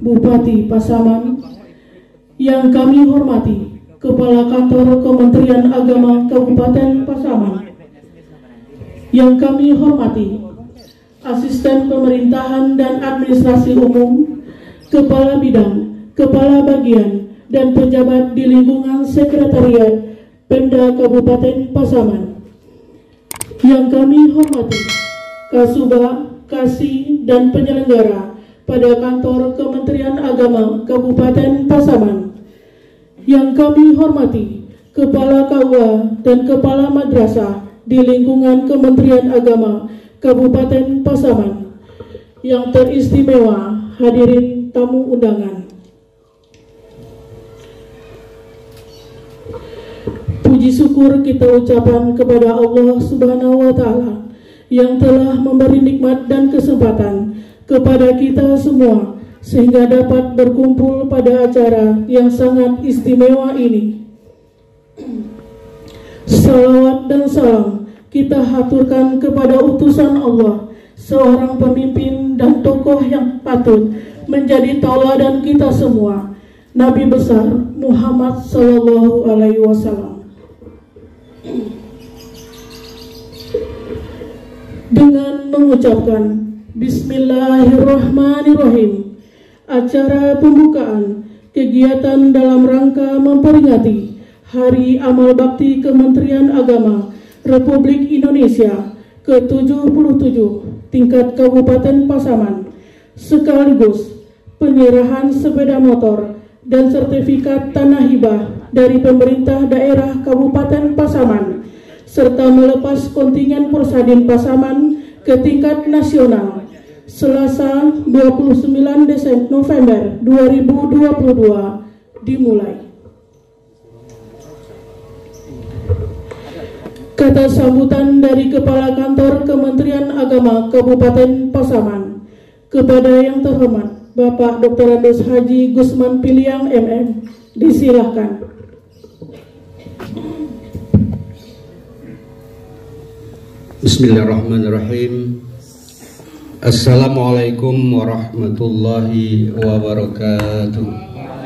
Bupati Pasaman. Yang kami hormati Kepala Kantor Kementerian Agama Kabupaten Pasaman. Yang kami hormati Asisten Pemerintahan dan Administrasi Umum, Kepala Bidang, Kepala Bagian, dan pejabat di lingkungan Sekretariat Pemda Kabupaten Pasaman. Yang kami hormati Kasubag, Kasih, dan penyelenggara pada Kantor Kementerian Agama Kabupaten Pasaman. Yang kami hormati Kepala KUA dan Kepala Madrasah di lingkungan Kementerian Agama Kabupaten Pasaman. Yang teristimewa, hadirin tamu undangan. Puji syukur kita ucapkan kepada Allah Subhanahu wa Ta'ala yang telah memberi nikmat dan kesempatan kepada kita semua sehingga dapat berkumpul pada acara yang sangat istimewa ini. Salawat dan salam kita haturkan kepada utusan Allah, seorang pemimpin dan tokoh yang patut menjadi tauladan kita semua, Nabi besar Muhammad Sallallahu Alaihi Wasallam. Dengan mengucapkan Bismillahirrahmanirrahim, acara pembukaan kegiatan dalam rangka memperingati Hari Amal Bakti Kementerian Agama Republik Indonesia ke-77 tingkat Kabupaten Pasaman, sekaligus penyerahan sepeda motor dan sertifikat tanah hibah dari pemerintah daerah Kabupaten Pasaman, serta melepas kontingen Porsadin Pasaman ke tingkat nasional Selasa 29 November 2022 dimulai. Kata sambutan dari Kepala Kantor Kementerian Agama Kabupaten Pasaman kepada yang terhormat Bapak Dr. Andes Haji Gusman Piliang MM, disilahkan. Bismillahirrahmanirrahim. Assalamualaikum warahmatullahi wabarakatuh.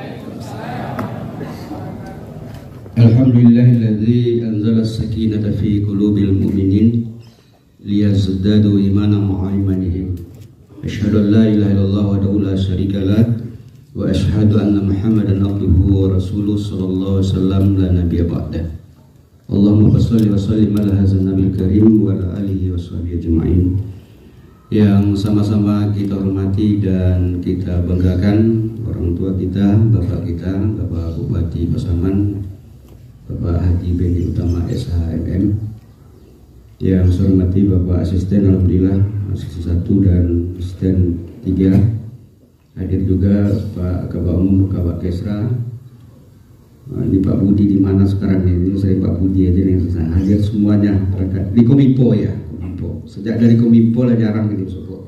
Alhamdulillahilladzi anzala as-sakinata fi qulubil mu'minin liyazdadu imanan ma'a imanihim. Asyhadu an la ilaha illallah wahdahu la syarika lah wa asyhadu anna Muhammadan abduhu wa rasuluhu sallallahu alaihi wasallam la nabiyya ba'dah. Allahumma shalli wa sallim ala hadzal nabiyil karim wa ala alihi washabihi ajmain. Yang sama-sama kita hormati dan kita banggakan orang tua kita, Bapak Bupati Pasaman, Bapak Haji Benny Utama SHMM. Yang saya hormati Bapak Asisten, alhamdulillah Asisten 1 dan Asisten 3. Hadir juga Pak Kabak Umum, Kabak Kesra. Ini Pak Budi di mana sekarang ini? Saya Pak Budi aja yang hadir semuanya di Kominfo ya. Sejak dari Kominfo lah jarang gitu sopo.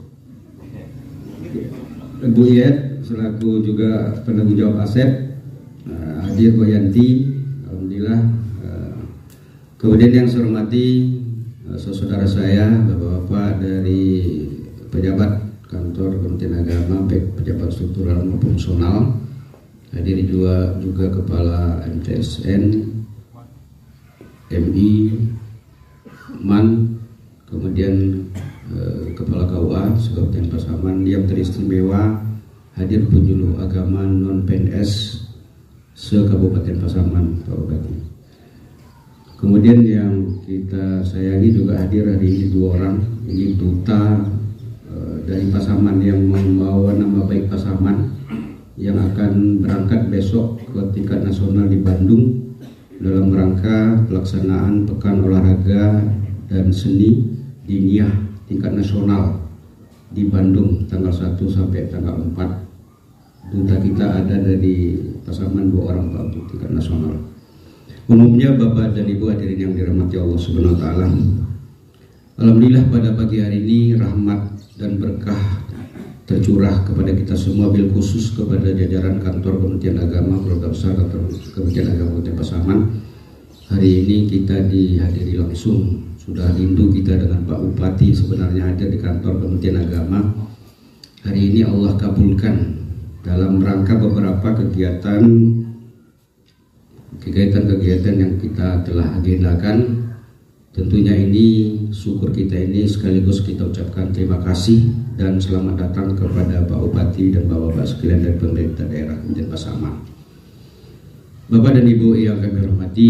Bu Yet selaku juga penanggung jawab aset hadir, Bu Yanti, alhamdulillah. Kemudian yang saya hormati saudara saya, bapak-bapak dari pejabat kantor Kementerian Agama, baik pejabat struktural maupun fungsional. Hadir juga Kepala MTSN, MI, MAN, kemudian Kepala KUA Kabupaten Pasaman. Yang teristimewa hadir penjuluh agama non PNS se-Kabupaten Pasaman, Pak Bupati. Kemudian yang kita sayangi juga hadir hari ini 2 orang. Ini duta dari Pasaman yang membawa nama baik Pasaman, yang akan berangkat besok ke tingkat nasional di Bandung dalam rangka pelaksanaan Pekan Olahraga dan Seni Diniyah tingkat nasional di Bandung tanggal 1 sampai tanggal 4. Duta kita ada dari Pasaman 2 orang Pak untuk tingkat nasional. Umumnya Bapak dan Ibu hadirin yang dirahmati Allah Subhanahu wa Ta'ala, alhamdulillah pada pagi hari ini rahmat dan berkah tercurah kepada kita semua, bil khusus kepada jajaran kantor Kementerian Agama, Keluarga Besar Kantor Kementerian Agama Kabupaten Pasaman. Hari ini kita dihadiri langsung, sudah rindu kita dengan Pak Bupati sebenarnya hadir di kantor Kementerian Agama. Hari ini Allah kabulkan dalam rangka beberapa kegiatan yang kita telah agendakan. Tentunya ini syukur kita ini sekaligus kita ucapkan terima kasih dan selamat datang kepada Pak Bupati dan Bapak-Bapak sekalian dari pemerintah daerah Kabupaten Pasaman. Bapak dan Ibu yang kami hormati,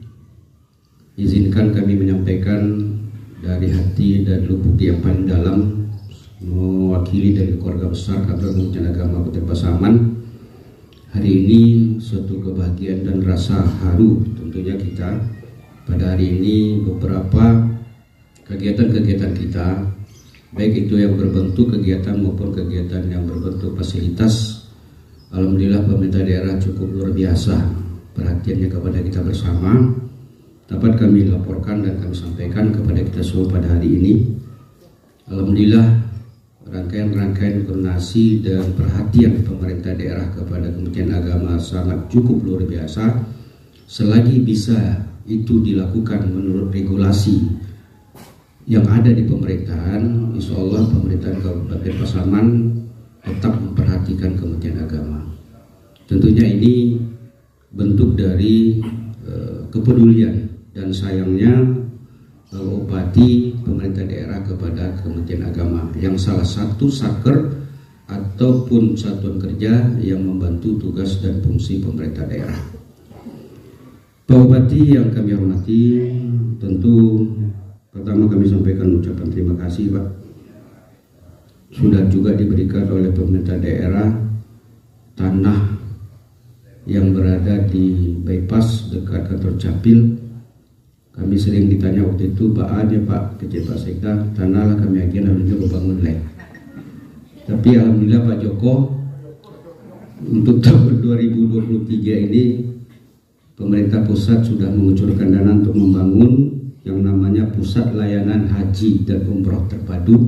izinkan kami menyampaikan dari hati dan lubuk yang paling dalam, mewakili dari keluarga besar Kantor Kementerian Agama Kabupaten Pasaman. Hari ini suatu kebahagiaan dan rasa haru tentunya kita. Pada hari ini beberapa kegiatan-kegiatan kita, baik itu yang berbentuk kegiatan maupun kegiatan yang berbentuk fasilitas, alhamdulillah pemerintah daerah cukup luar biasa perhatiannya kepada kita bersama. Dapat kami laporkan dan kami sampaikan kepada kita semua pada hari ini, alhamdulillah rangkaian-rangkaian koordinasi dan perhatian pemerintah daerah kepada Kementerian Agama sangat cukup luar biasa. Selagi bisa itu dilakukan menurut regulasi yang ada di pemerintahan, insya Allah pemerintahan Kabupaten Pasaman tetap memperhatikan Kementerian Agama. Tentunya ini bentuk dari kepedulian dan sayangnya Bupati pemerintah daerah kepada Kementerian Agama yang salah satu saker ataupun satuan kerja yang membantu tugas dan fungsi pemerintah daerah. Pak Bupati yang kami hormati, tentu pertama kami sampaikan ucapan terima kasih Pak. Sudah juga diberikan oleh pemerintah daerah tanah yang berada di bypass dekat kantor Capil. Kami sering ditanya waktu itu, Pak Ade, Pak Kecil Pak Sekda, tanah lah kami akhirnya membangun lab. Tapi alhamdulillah Pak Joko, untuk tahun 2023 ini pemerintah pusat sudah mengucurkan dana untuk membangun yang namanya Pusat Layanan Haji dan Umroh Terpadu.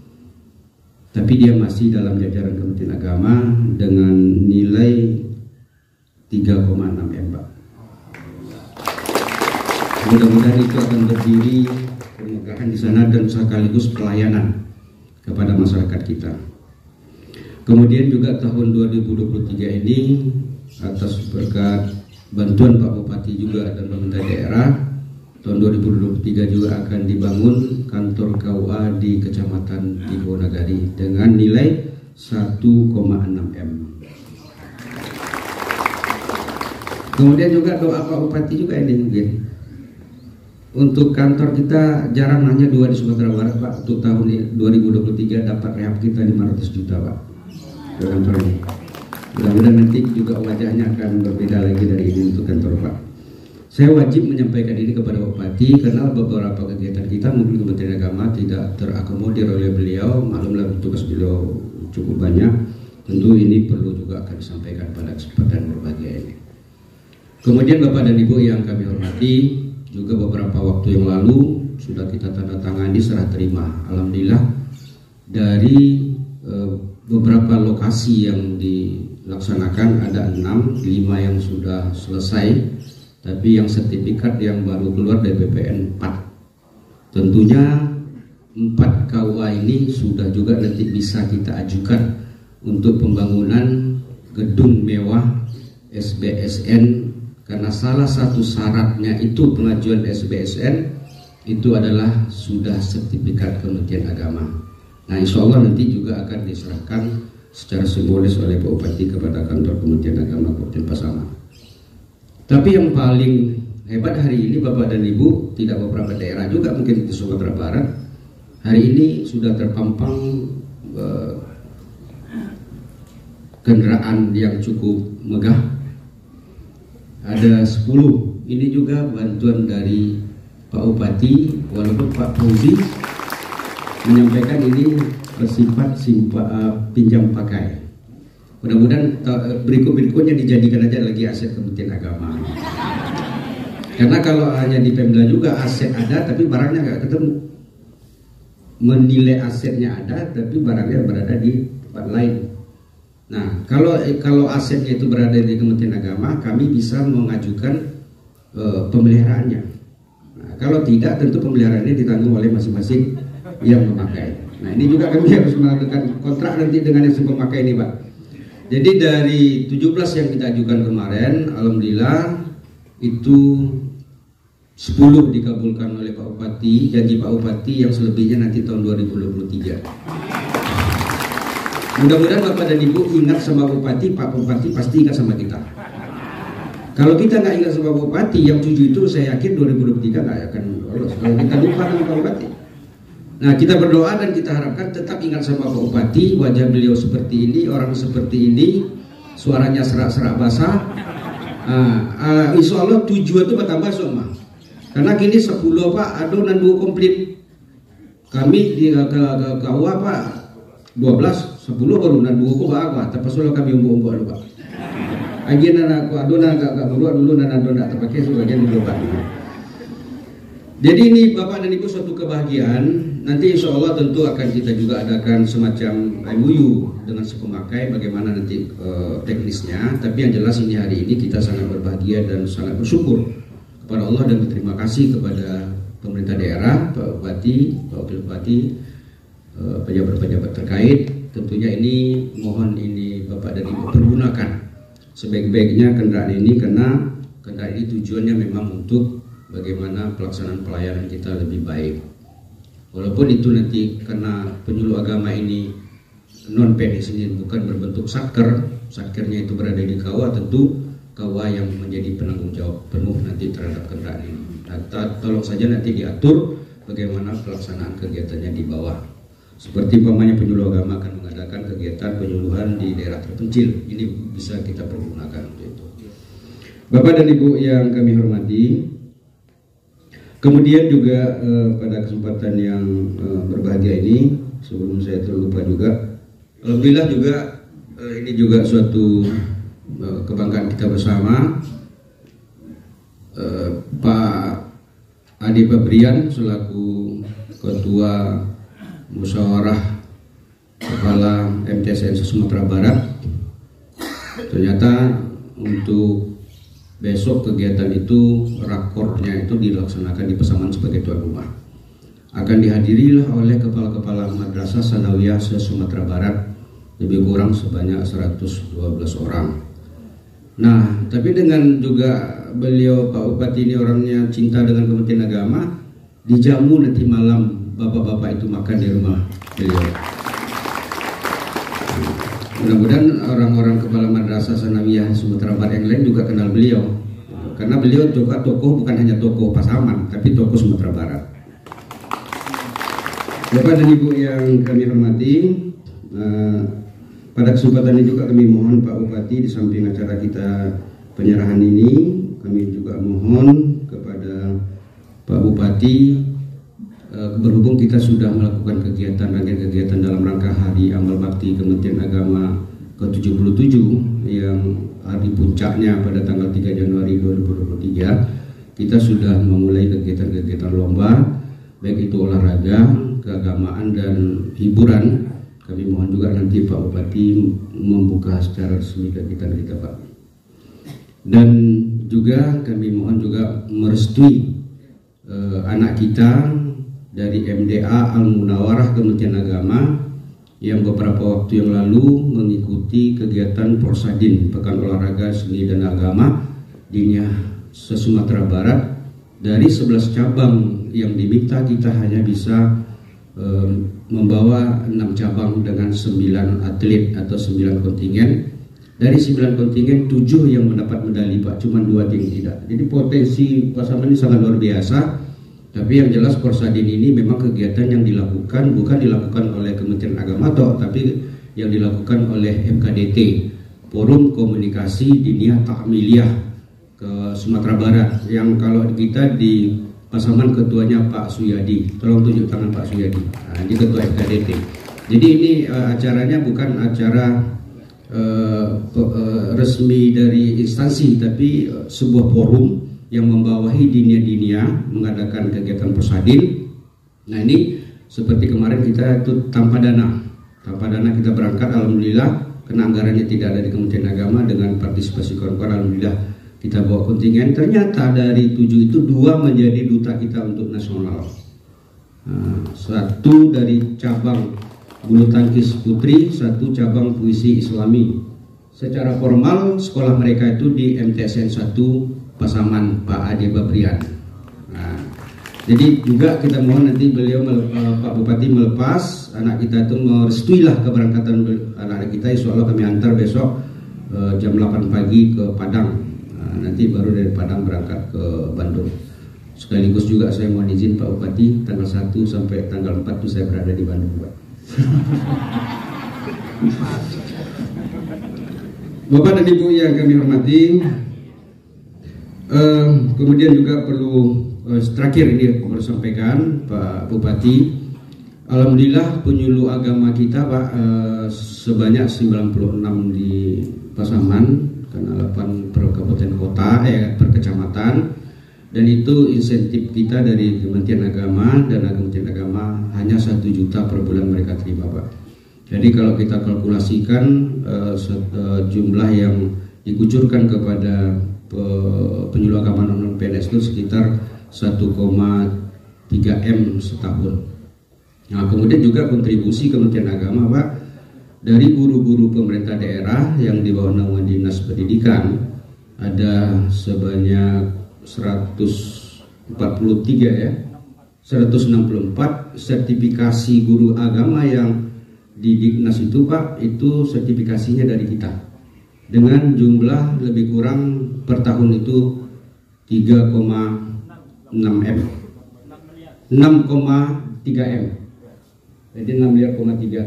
Tapi dia masih dalam jajaran Kementerian Agama dengan nilai 3,6 M, Pak. Mudah-mudahan itu akan berdiri kemegahan di sana dan sekaligus pelayanan kepada masyarakat kita. Kemudian juga tahun 2023 ini atas berkat bantuan Pak Bupati juga dan pemerintah daerah, tahun 2023 juga akan dibangun kantor KUA di Kecamatan Tigonagari dengan nilai 1,6 M. Kemudian juga doa Pak Bupati juga ini mungkin. Untuk kantor kita jarang hanya 2 di Sumatera Barat Pak. Untuk tahun 2023 dapat rehab kita 500 juta Pak. Kantor ini. Mudah-mudahan nanti juga wajahnya akan berbeda lagi dari ini untuk kantor Pak. Saya wajib menyampaikan ini kepada Pak Bupati karena beberapa kegiatan kita mungkin Kementerian Agama tidak terakomodir oleh beliau. Maklumlah tugas beliau cukup banyak. Tentu ini perlu juga akan disampaikan pada kesempatan berbahagia ini. Kemudian Bapak dan Ibu yang kami hormati, juga beberapa waktu yang lalu sudah kita tanda tangani serah terima. Alhamdulillah dari beberapa lokasi yang dilaksanakan ada 6, 5 yang sudah selesai, tapi yang sertifikat yang baru keluar dari BPN 4. Tentunya 4 KUA ini sudah juga nanti bisa kita ajukan untuk pembangunan gedung mewah SBSN. Karena salah satu syaratnya itu pengajuan SBSN itu adalah sudah sertifikat Kementerian Agama. Nah insya Allah nanti juga akan diserahkan secara simbolis oleh Pak Bupati kepada kantor Kementerian Agama Kabupaten Pasaman. Tapi yang paling hebat hari ini Bapak dan Ibu, tidak beberapa daerah juga mungkin di Sumatera Barat, hari ini sudah terpampang kendaraan yang cukup megah. Ada 10, ini juga bantuan dari Pak Bupati, walaupun Pak Fauzi menyampaikan ini bersifat pinjam pakai. Mudah-mudahan berikut-berikutnya dijadikan aja lagi aset Kementerian Agama. Karena kalau hanya di Pemda juga aset ada tapi barangnya nggak ketemu. Menilai asetnya ada tapi barangnya berada di tempat lain. Nah, kalau asetnya itu berada di Kementerian Agama, kami bisa mengajukan pemeliharaannya. Nah, kalau tidak, tentu pemeliharaannya ditanggung oleh masing-masing yang memakai. Nah, ini juga kami harus melakukan kontrak nanti dengan yang pemakai ini, Pak. Jadi dari 17 yang kita ajukan kemarin, alhamdulillah itu 10 dikabulkan oleh Pak Bupati, janji Pak Bupati, yang selebihnya nanti tahun 2023. Mudah-mudahan Bapak dan Ibu ingat sama Bupati, Pak Bupati pasti ingat sama kita. Kalau kita nggak ingat sama Bupati, yang 7 itu saya yakin 2023 nggak akan lolos. Kalau kita lupa dengan Pak Bupati. Nah, kita berdoa dan kita harapkan tetap ingat sama Pak Bupati, wajah beliau seperti ini, orang seperti ini, suaranya serak-serak basah. Insya Allah 7 itu bertambah semua. Karena kini 10 Pak, adonan 2 komplit. Kami di KUA Pak 12, 10 baru nan 2 ko ba tapos wala kami umbo ano Pak. Agian na ako adonan agak dulu nan adonan terpakai sebagian dulu Pak. Jadi ini Bapak dan Ibu suatu kebahagiaan. Nanti insya Allah tentu akan kita juga adakan semacam MOU dengan sepemakai bagaimana nanti teknisnya. Tapi yang jelas ini hari ini kita sangat berbahagia dan sangat bersyukur kepada Allah dan berterima kasih kepada pemerintah daerah, Pak Bupati, Pak Wakil Bupati, pejabat-pejabat terkait. Tentunya ini mohon ini Bapak dan Ibu pergunakan sebaik-baiknya kendaraan ini, karena kendaraan ini tujuannya memang untuk bagaimana pelaksanaan pelayanan kita lebih baik. Walaupun itu nanti karena penyuluh agama ini non PNS ini bukan berbentuk satker, satkernya itu berada di KUA, tentu KUA yang menjadi penanggung jawab penuh nanti terhadap kendaraan ini. Tolong saja nanti diatur bagaimana pelaksanaan kegiatannya di bawah. Seperti umpamanya penyuluh agama akan mengadakan kegiatan penyuluhan di daerah terpencil, ini bisa kita pergunakan untuk itu. Bapak dan Ibu yang kami hormati, kemudian juga pada kesempatan yang berbahagia ini, sebelum saya terlupa juga, alhamdulillah juga ini juga suatu kebanggaan kita bersama. Pak Adi Pabrian selaku Ketua Musyawarah Kepala MTSN Sumatera Barat, ternyata untuk besok kegiatan itu rakornya itu dilaksanakan di Pasaman sebagai tuan rumah. Akan dihadirilah oleh kepala-kepala madrasah sanawiyah se-Sumatera Barat, lebih kurang sebanyak 112 orang. Nah, tapi dengan juga beliau Pak Bupati ini orangnya cinta dengan Kementerian Agama, dijamu nanti malam bapak-bapak itu makan di rumah beliau. Mudah-mudahan orang-orang kepala madrasah sanawiyah Sumatera Barat yang lain juga kenal beliau, karena beliau juga tokoh, bukan hanya tokoh Pasaman tapi tokoh Sumatera Barat. Bapak dan Ibu yang kami hormati, pada kesempatan ini juga kami mohon Pak Bupati, di samping acara kita penyerahan ini, kami juga mohon kepada Pak Bupati, berhubung kita sudah melakukan rangkaian kegiatan dalam rangka Hari Amal Bakti Kementerian Agama ke-77 yang hari puncaknya pada tanggal 3 Januari 2023, kita sudah memulai kegiatan-kegiatan lomba, baik itu olahraga, keagamaan, dan hiburan. Kami mohon juga nanti Pak Bupati membuka secara resmi kegiatan kita Pak. Dan juga kami mohon juga merestui anak kita dari MDA Al-Munawarah Kementerian Agama yang beberapa waktu yang lalu mengikuti kegiatan Porsadin, Pekan Olahraga Seni dan Agama Diniyah se-Sumatera Barat. Dari 11 cabang yang diminta, kita hanya bisa membawa 6 cabang dengan 9 atlet atau 9 kontingen. Dari 9 kontingen 7 yang mendapat medali Pak, cuma 2 yang tidak. Jadi potensi Pasaman ini sangat luar biasa. Tapi yang jelas Porsadin ini memang kegiatan yang dilakukan, bukan dilakukan oleh Kementerian Agama tapi yang dilakukan oleh MKDT, Forum Komunikasi Diniyah Ta'amiliyah ke Sumatera Barat, yang kalau kita di Pasaman ketuanya Pak Suyadi. Tolong tunjuk tangan Pak Suyadi. Nah, ini ketua MKDT. Jadi ini acaranya bukan acara resmi dari instansi, tapi sebuah forum yang membawahi diniyah-diniyah mengadakan kegiatan Porsadin. Nah, ini seperti kemarin kita itu tanpa dana kita berangkat, alhamdulillah, karena anggarannya tidak ada di Kementerian Agama, dengan partisipasi kawan-kawan alhamdulillah kita bawa kontingen. Ternyata dari 7 itu 2 menjadi duta kita untuk nasional. Nah, 1 dari cabang bulu tangkis putri, 1 cabang puisi Islami. secara formal sekolah mereka itu di MTSN 1 Pasaman Pak Ade Babrian. Nah, jadi juga kita mohon nanti beliau Pak Bupati melepas anak kita itu merestuilah keberangkatan anak kita. Insya Allah kami antar besok jam 8 pagi ke Padang. Nah, nanti baru dari Padang berangkat ke Bandung. Sekaligus juga saya mohon izin Pak Bupati tanggal 1 sampai tanggal 4 itu saya berada di Bandung, Pak. Bapak dan Ibu yang kami hormati, kemudian juga perlu terakhir ini perlu sampaikan Pak Bupati, alhamdulillah penyuluh agama kita Pak sebanyak 96 di Pasaman, karena 8 per kabupaten kota, per kecamatan, dan itu insentif kita dari Kementerian Agama, dan Kementerian Agama hanya 1 juta per bulan mereka terima, Pak. Jadi kalau kita kalkulasikan jumlah yang dikucurkan kepada penyuluh agama non PNS itu sekitar 1,3 M setahun. Nah, kemudian juga kontribusi Kementerian Agama, Pak, dari guru-guru pemerintah daerah yang di bawah naungan Dinas Pendidikan ada sebanyak 164 sertifikasi guru agama yang di Dignas itu, Pak, itu sertifikasinya dari kita dengan jumlah lebih kurang per tahun itu 3,6 M, 6,3 M, jadi 6,3 miliar.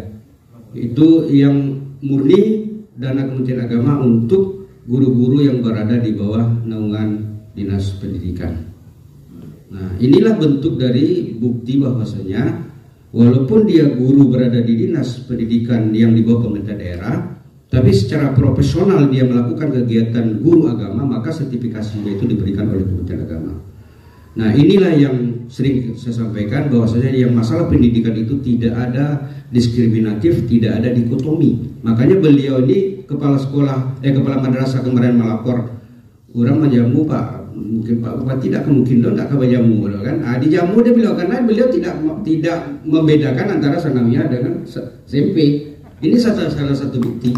Itu yang murni dana Kementerian Agama untuk guru-guru yang berada di bawah naungan Dinas Pendidikan. Nah, inilah bentuk dari bukti bahwasanya walaupun dia guru berada di Dinas Pendidikan yang di bawah pemerintah daerah, tapi secara profesional dia melakukan kegiatan guru agama, maka sertifikasinya itu diberikan oleh Kementerian Agama. Nah, inilah yang sering saya sampaikan bahwasanya yang masalah pendidikan itu tidak ada diskriminatif, tidak ada dikotomi. Makanya beliau ini kepala madrasah kemarin melapor, kurang menjamu Pak, mungkin Pak Bupati tidak kemungkinan tidak kebajamu, kan? Di jamu dia bilang karena beliau tidak membedakan antara sanawiyah dengan SMP. Ini salah satu bukti.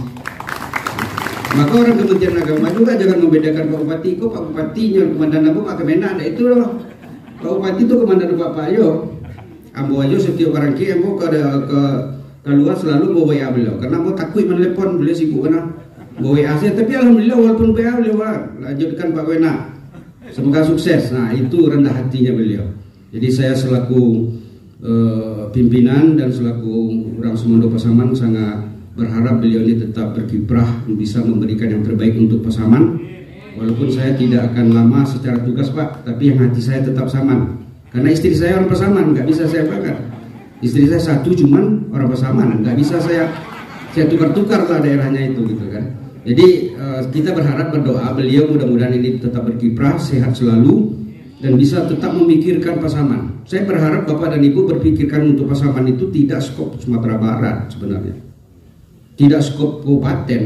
Maka orang Kementerian Agama juga jangan membedakan Pak Bupati. Kok Pak Bupati yang komandan Abu Pak Kemenak, nah itu loh. Pak Bupati itu komandan Bapak Ayo. Ambo aja setiap orang ki ambo ke keluar selalu bawa WA beliau. Karena mau takut menelepon, beliau sibuk karena bawa WA saya. Tapi alhamdulillah walaupun WA beliau lanjutkan Pak Wena. Semoga sukses. Nah, itu rendah hatinya beliau. Jadi saya selaku pimpinan dan selaku orang Semondo Pasaman sangat berharap beliau ini tetap berkiprah, bisa memberikan yang terbaik untuk Pasaman. Walaupun saya tidak akan lama secara tugas, Pak, tapi yang hati saya tetap Saman. Karena istri saya orang Pasaman, nggak bisa saya bakar. Istri saya satu cuman orang Pasaman, nggak bisa saya tukar-tukar lah daerahnya itu, gitu kan. Jadi kita berharap, berdoa beliau mudah-mudahan ini tetap berkiprah, sehat selalu, dan bisa tetap memikirkan Pasaman. Saya berharap Bapak dan Ibu berpikirkan untuk Pasaman itu tidak skop Sumatera Barat sebenarnya, tidak skop kabupaten,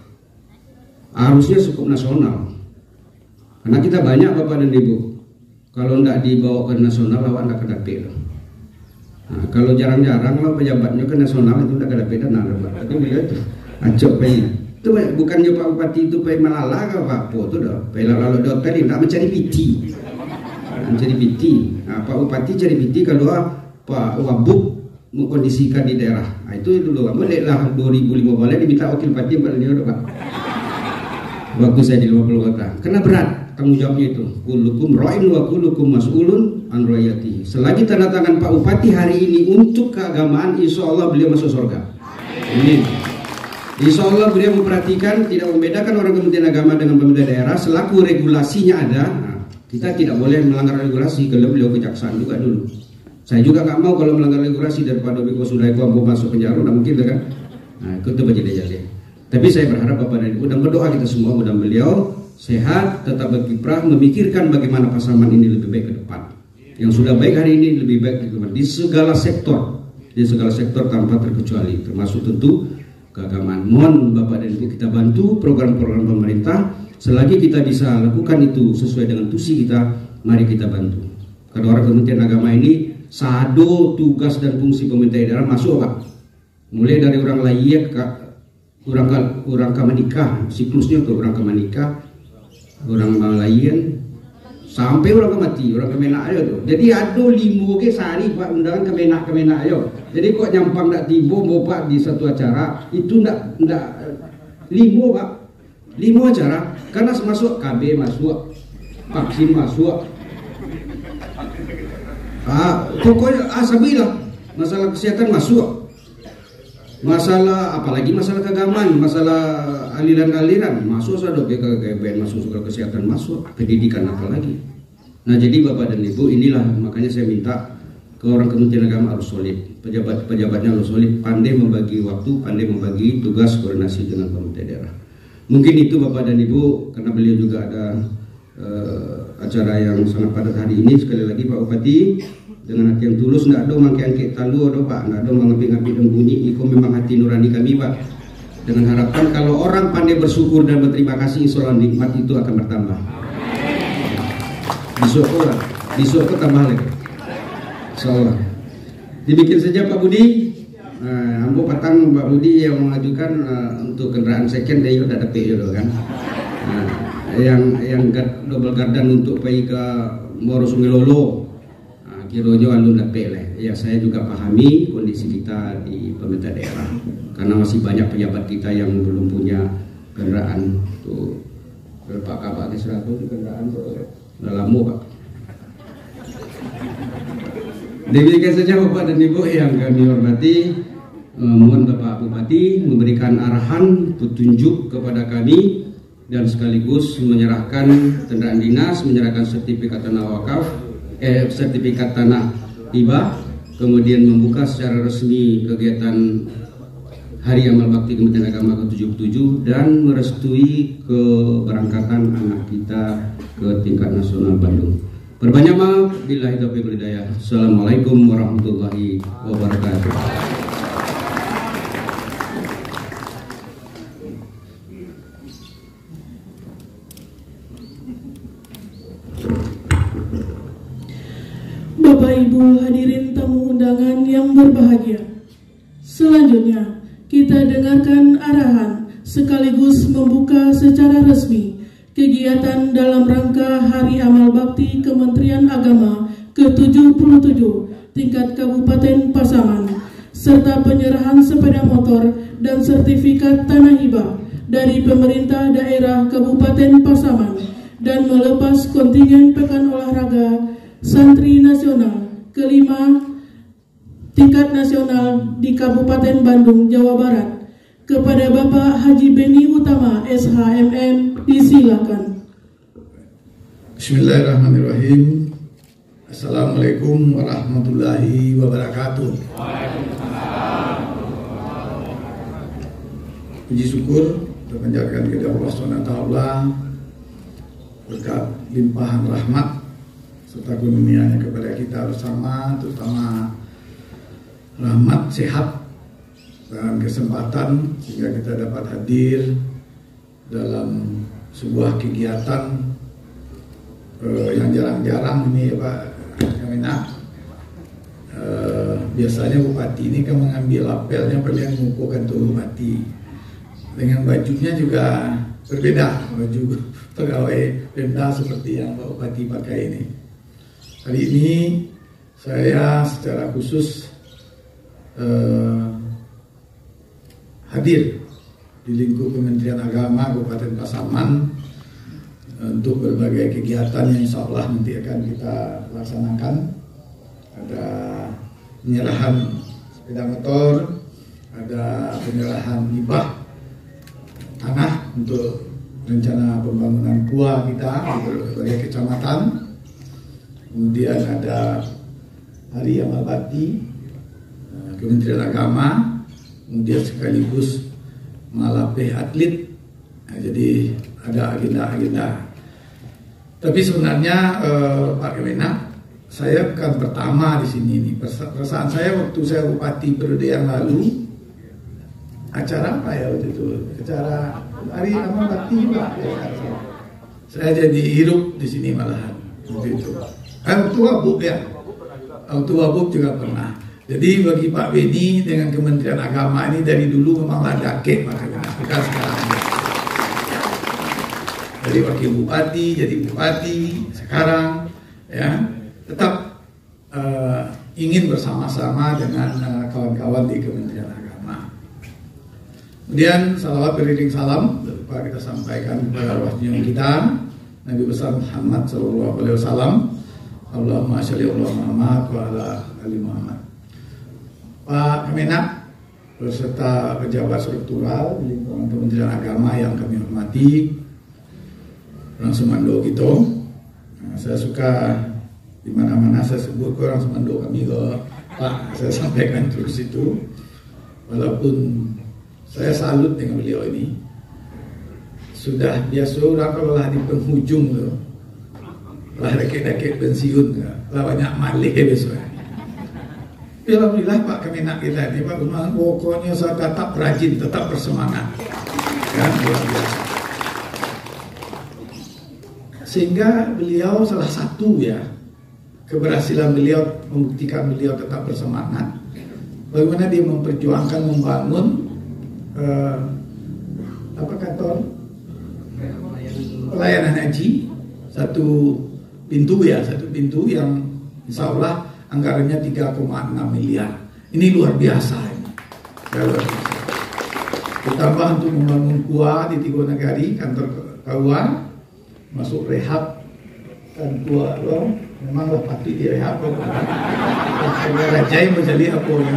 harusnya skop nasional. Karena kita banyak Bapak dan Ibu, kalau tidak dibawa ke nasional awak tidak kena pil. Nah, kalau jarang-jarang lah pejabatnya ke nasional itu tidak kena pil dan tapi beliau itu acok pay. Itu bukannya Pak Bupati itu pay malala ke Pak Po itu dah pay lalu dokter tidak mencari piti. Mencari piti. Nah, Pak Bupati cari piti kalau Pak Wabuk mengkondisikan di daerah. Nah, itu dulu boleh lah 2005 boleh diminta wakil bupati beliau Pak. Waktu saya di 50 kota. Karena berat tanggung jawabnya itu. Kullukum ra'in wa kullukum mas'ulun an ra'iyatihi. Selagi tanda tangan Pak Bupati hari ini untuk keagamaan, insya Allah beliau masuk surga. Amin. Insya Allah beliau memperhatikan, tidak membedakan orang Kementerian Agama dengan pemerintah daerah. Selaku regulasinya ada, nah, kita tidak boleh melanggar regulasi. Kalau beliau kejaksaan juga dulu. Saya juga nggak mau kalau melanggar regulasi daripada Biko Sudaiku ambo masuk penjara, nggak mungkin kan? Nah, itu berjadi-jadi. Tapi saya berharap Bapak dan Ibu dan berdoa kita semua mudah beliau sehat, tetap berkiprah, memikirkan bagaimana Pasaman ini lebih baik ke depan. Yang sudah baik hari ini lebih baik ke depan di segala sektor tanpa terkecuali, termasuk tentu keagamaan. Mohon Bapak dan Ibu kita bantu program-program pemerintah. Selagi kita bisa lakukan itu sesuai dengan tusi kita, mari kita bantu. Karena orang Kementerian Agama ini sado tugas dan fungsi pemerintah daerah masuk Pak. Mulai dari orang layak orang menikah, siklusnya ke orang menikah, orang malayan sampai orang mati, orang kemenak ayo tuh. Jadi ada 5 ke sehari Pak undangan kemenak ayo. Jadi kok nyampang ndak tibo bopak di satu acara itu ndak 5 Pak. 5 acara karena masuk KB masuk, vaksin masuk. Pokoknya sabilah masalah kesehatan masuk. Masalah apalagi masalah keagamaan, masalah aliran-aliran masuk sado KKBN masuk, segala kesehatan masuk, pendidikan apalagi. Nah jadi Bapak dan Ibu, inilah makanya saya minta ke orang Kementerian Agama harus solid, pejabatnya harus solid, pandai membagi waktu, pandai membagi tugas koordinasi dengan pemerintah daerah. Mungkin itu Bapak dan Ibu, karena beliau juga ada acara yang sangat padat hari ini. Sekali lagi Pak Bupati, dengan hati yang tulus, nggak ada mangke angke talu ada Pak, nggak ada mengapi-ngapi dan bunyi, itu memang hati nurani kami Pak. Dengan harapan kalau orang pandai bersyukur dan berterima kasih, insya Allah nikmat itu akan bertambah. Besok tambah lagi, insya Allah. Dibikin saja Pak Budi. Ambo patang Pak Budi yang mengajukan untuk kendaraan second day udah ada PO kan. Yang double gardan untuk pergi ke Moro Sungai Lolo. Kironya alun dapet. Ya saya juga pahami kondisi kita di pemerintah daerah karena masih banyak pejabat kita yang belum punya kendaraan tuh. Pak Kabak Kesratu kendaraan udah lama Pak. Demikian saja Bapak dan Ibu yang kami hormati. Mohon Bapak Bupati memberikan arahan petunjuk kepada kami dan sekaligus menyerahkan kendaraan dinas, menyerahkan sertifikat tanah wakaf. Sertifikat tanah hibah, kemudian membuka secara resmi kegiatan Hari Amal Bakti Kementerian Agama ke-77 dan merestui keberangkatan anak kita ke tingkat nasional Bandung. Perbanyak maaf, billahi taufiq wal hidayah. Assalamualaikum warahmatullahi wabarakatuh. Bapak Ibu hadirin tamu undangan yang berbahagia. Selanjutnya kita dengarkan arahan sekaligus membuka secara resmi kegiatan dalam rangka Hari Amal Bakti Kementerian Agama ke-77 tingkat Kabupaten Pasaman serta penyerahan sepeda motor dan sertifikat tanah hibah dari pemerintah daerah Kabupaten Pasaman dan melepas kontingen Pekan Olahraga Santri Nasional ke-5 tingkat nasional di Kabupaten Bandung, Jawa Barat kepada Bapak Haji Beni Utama SHMM, disilakan. Bismillahirrahmanirrahim. Assalamualaikum warahmatullahi wabarakatuh. Puji syukur terpanjatkan kepada Allah SWT berkat limpahan rahmat serta kurnianya kepada kita bersama, terutama rahmat, sehat, dan kesempatan sehingga kita dapat hadir dalam sebuah kegiatan yang jarang-jarang ini ya Pak Kemenak. Biasanya Bupati ini kan mengambil apelnya paling mengukuhkan tubuh mati. Dengan bajunya juga berbeda, baju pegawai Pemda seperti yang Pak Bupati pakai ini. Hari ini saya secara khusus hadir di lingkup Kementerian Agama Kabupaten Pasaman untuk berbagai kegiatan yang insya Allah nanti akan kita laksanakan. Ada penyerahan sepeda motor, ada penyerahan hibah tanah untuk rencana pembangunan KUA kita di berbagai kecamatan. Kemudian ada Hari Amal Bakti Kementerian Agama, kemudian sekaligus melatih atlet. Nah, jadi ada agenda-agenda. Tapi sebenarnya Pak Kemenak, saya bukan pertama di sini. Perasaan saya waktu saya Bupati periode yang lalu, acara apa ya waktu itu? Acara Hari Amal Bakti juga. Saya jadi hirup di sini malahan waktu itu. Waktu Wabuk ya, waktu Wabuk juga pernah. Jadi bagi Pak Beni dengan Kementerian Agama ini dari dulu memanglah dakek makanya kita sekarang. Dari wakil bupati jadi bupati sekarang ya tetap ingin bersama-sama dengan kawan-kawan di Kementerian Agama. Kemudian salawat beriring salam lupa kita sampaikan kepada arwah junjungan kita Nabi besar Muhammad sallallahu alaihi wasallam. Allahumma sholli ala Muhammad wa ala ali Muhammad. Pak Kemenak beserta pejabat struktural di lingkungan Kementerian Agama yang kami hormati, orang Semando gitu. Nah, saya suka di mana-mana saya sebut ke orang Semando kami ke Pak, saya sampaikan terus itu. Walaupun saya salut dengan beliau ini. Sudah biasa orang kalau lah di penghujung tuh, lah deket-deket pensiun, lah banyak malih besok. Alhamdulillah Pak Kemenak kita ini Pak Gusman, pokoknya saya tetap rajin, tetap bersemangat kan, luar biasa. Sehingga beliau salah satu ya keberhasilan beliau membuktikan beliau tetap bersemangat, bagaimana dia memperjuangkan membangun pelayanan haji satu pintu yang insya Allah anggarannya 3,6 miliar. Ini luar biasa ini. Ya, luar biasa. Ditambah untuk membangun KUA di Tigo Negari, kantor KUA, masuk rehab kan KUA loh. Memanglah patut direhab. Saya raja yang menjadi apa ya?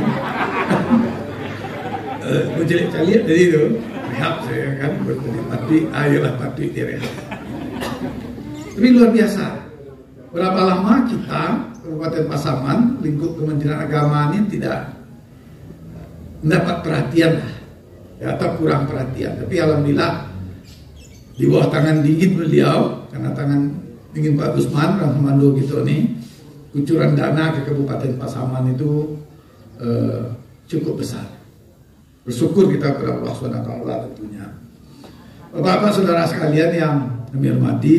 Menjadi dari itu rehab saya kan patut direhab. Tapi luar biasa. Berapa lama kita Kabupaten Pasaman, lingkup Kementerian Agama ini tidak mendapat perhatian ya, atau kurang perhatian. Tapi alhamdulillah di bawah tangan dingin beliau, karena tangan dingin Pak Gusman, Orang Semando gitu nih, kucuran dana ke Kabupaten Pasaman itu cukup besar. Bersyukur kita kepada Allah SWT tentunya. Bapak-bapak saudara sekalian yang kami hormati,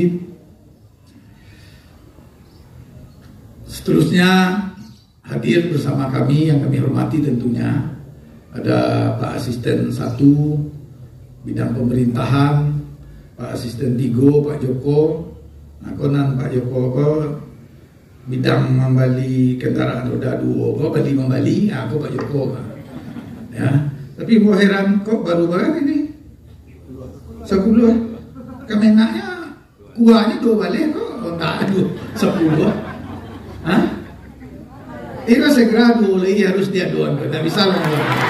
seterusnya hadir bersama kami yang kami hormati tentunya ada Pak Asisten 1 bidang pemerintahan, Pak Asisten 3 Pak Joko, konan Pak Joko ko bidang membali kendaraan roda 2 ko bali membali, aku Pak Joko ya. Tapi mau heran kok baru-baru ini 10 Kemenaknya kuahnya 2 balik kok enggak ada 10. Hah? Itu segera dulu lagi harus dia doang, tidak bisa lah.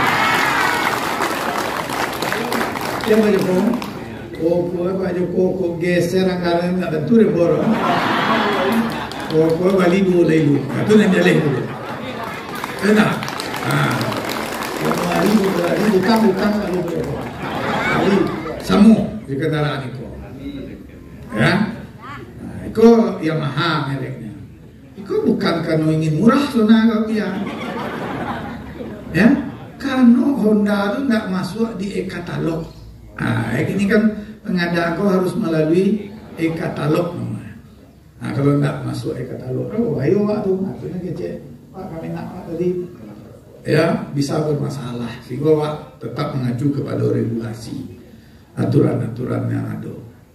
Dia Pak Joko, Pak Joko kok geser anggaran nggak tentu deh borong. Bali dulu lagi, itu nanti lagi dulu. Enak. Bali bukan kalau Bali samu di kendaraan itu, ya. Itu Yamaha mereknya. Itu bukan karena ingin murah saudara ya. Ya, karena Honda itu nggak masuk di e-katalog. Ini kan pengadaan kau harus melalui e-katalog namanya. Nah, kalau nggak masuk e-katalog, ayo Pak tuh, akhirnya kece Pak kami nak Pak tadi, ya bisa bermasalah. Sehingga Pak tetap mengacu kepada regulasi, aturan-aturan yang ada.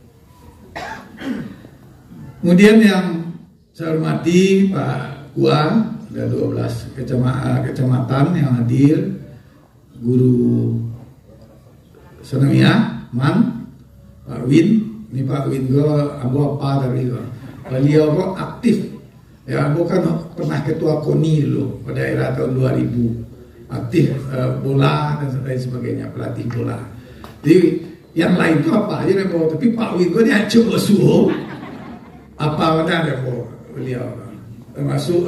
Kemudian yang saya hormati Pak Kua, ada 12 kecamatan yang hadir, guru Senamia, Man, Pak Win, ini Pak Win go abu apa dari beliau kok aktif, ya bukan pernah ketua KONI dulu pada era tahun 2000, aktif bola dan lain sebagainya, pelatih bola. Jadi yang lain itu apa aja deh, tapi Pak Win go dia coba suhu apa ada deh beliau, termasuk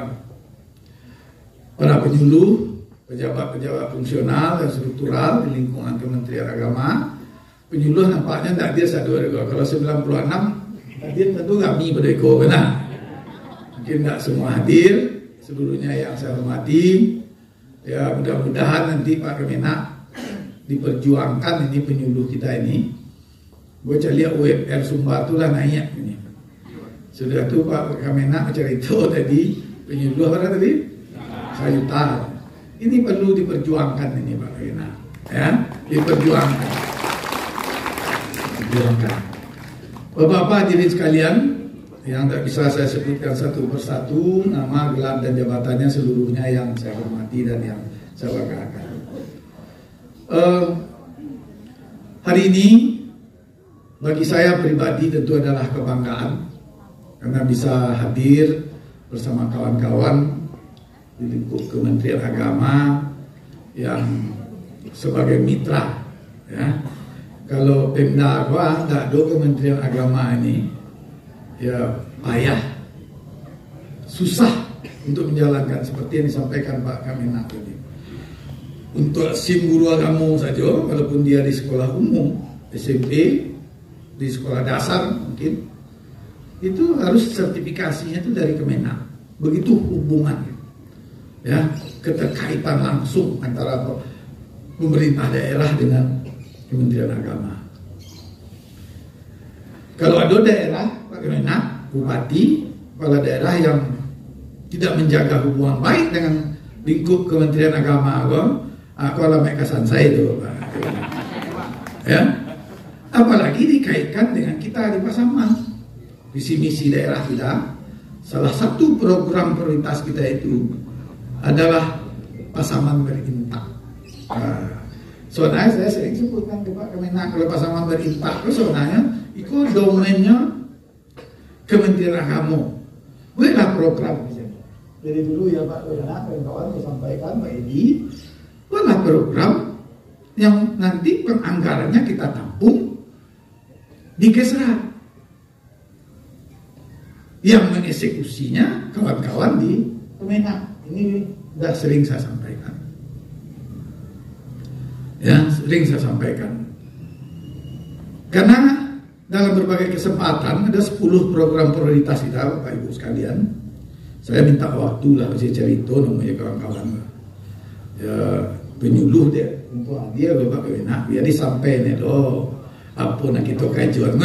para penyuluh, pejabat-pejabat fungsional dan struktural di lingkungan Kementerian Agama. Penyuluh nampaknya tidak hadir satu hari. Kalau 96 hadir tentu kami berdeko benar. Mungkin tidak semua hadir. Seluruhnya yang saya hormati, ya mudah-mudahan nanti Pak Kemenak diperjuangkan ini penyuluh kita ini. Gue cari UMR Sumbar itu lah naik ini. Sudah tuh Pak Kemenak cerita tadi penyuluh apa tadi? sayutar. Ini perlu diperjuangkan ini Pak Rena, ya, diperjuangkan. Bapak-bapak hadirin sekalian, yang tak bisa saya sebutkan satu persatu nama, gelar dan jabatannya seluruhnya yang saya hormati dan yang saya banggakan. Hari ini bagi saya pribadi tentu adalah kebanggaan karena bisa hadir bersama kawan-kawan di lingkup Kementerian Agama yang sebagai mitra, ya. Kalau Pemda gua tak ada Kementerian Agama ini, ya payah, susah untuk menjalankan seperti yang disampaikan Pak Kamenak ini. Untuk SIM guru agama saja, walaupun dia di sekolah umum, SMP, di sekolah dasar mungkin, itu harus sertifikasinya itu dari Kemenak. Begitu hubungannya, ya, keterkaitan langsung antara pemerintah daerah dengan Kementerian Agama. Kalau ada daerah, Pak Kemenak, bupati, kepala daerah yang tidak menjaga hubungan baik dengan lingkup Kementerian Agama, kalau mereka saya itu, Pak. Ya, apalagi dikaitkan dengan kita di Pasaman, visi misi daerah kita. Salah satu program prioritas kita itu adalah Pasaman berintak. Soalnya saya sering sebutkan ke Pak Kemenak, kalau Pasaman berintak itu sebenarnya itu domainnya Kementerian Agama. Bukanlah program. Jadi dulu ya Pak Kemenak, kawan-kawan saya sampaikan Pak Edi, bukanlah program yang nanti penganggarannya kita tampung di Kesra. Yang mengeksekusinya kawan-kawan di Kemenak. Ini sudah sering saya sampaikan. Ya, sering saya sampaikan. Karena dalam berbagai kesempatan ada 10 program prioritas kita, Bapak Ibu sekalian. Saya minta waktu lah saya cerita namanya kawan-kawan. Ya, penyuluh dia untuk dia Bapak Kemenak biar disampaikan itu apa nak kita kajuan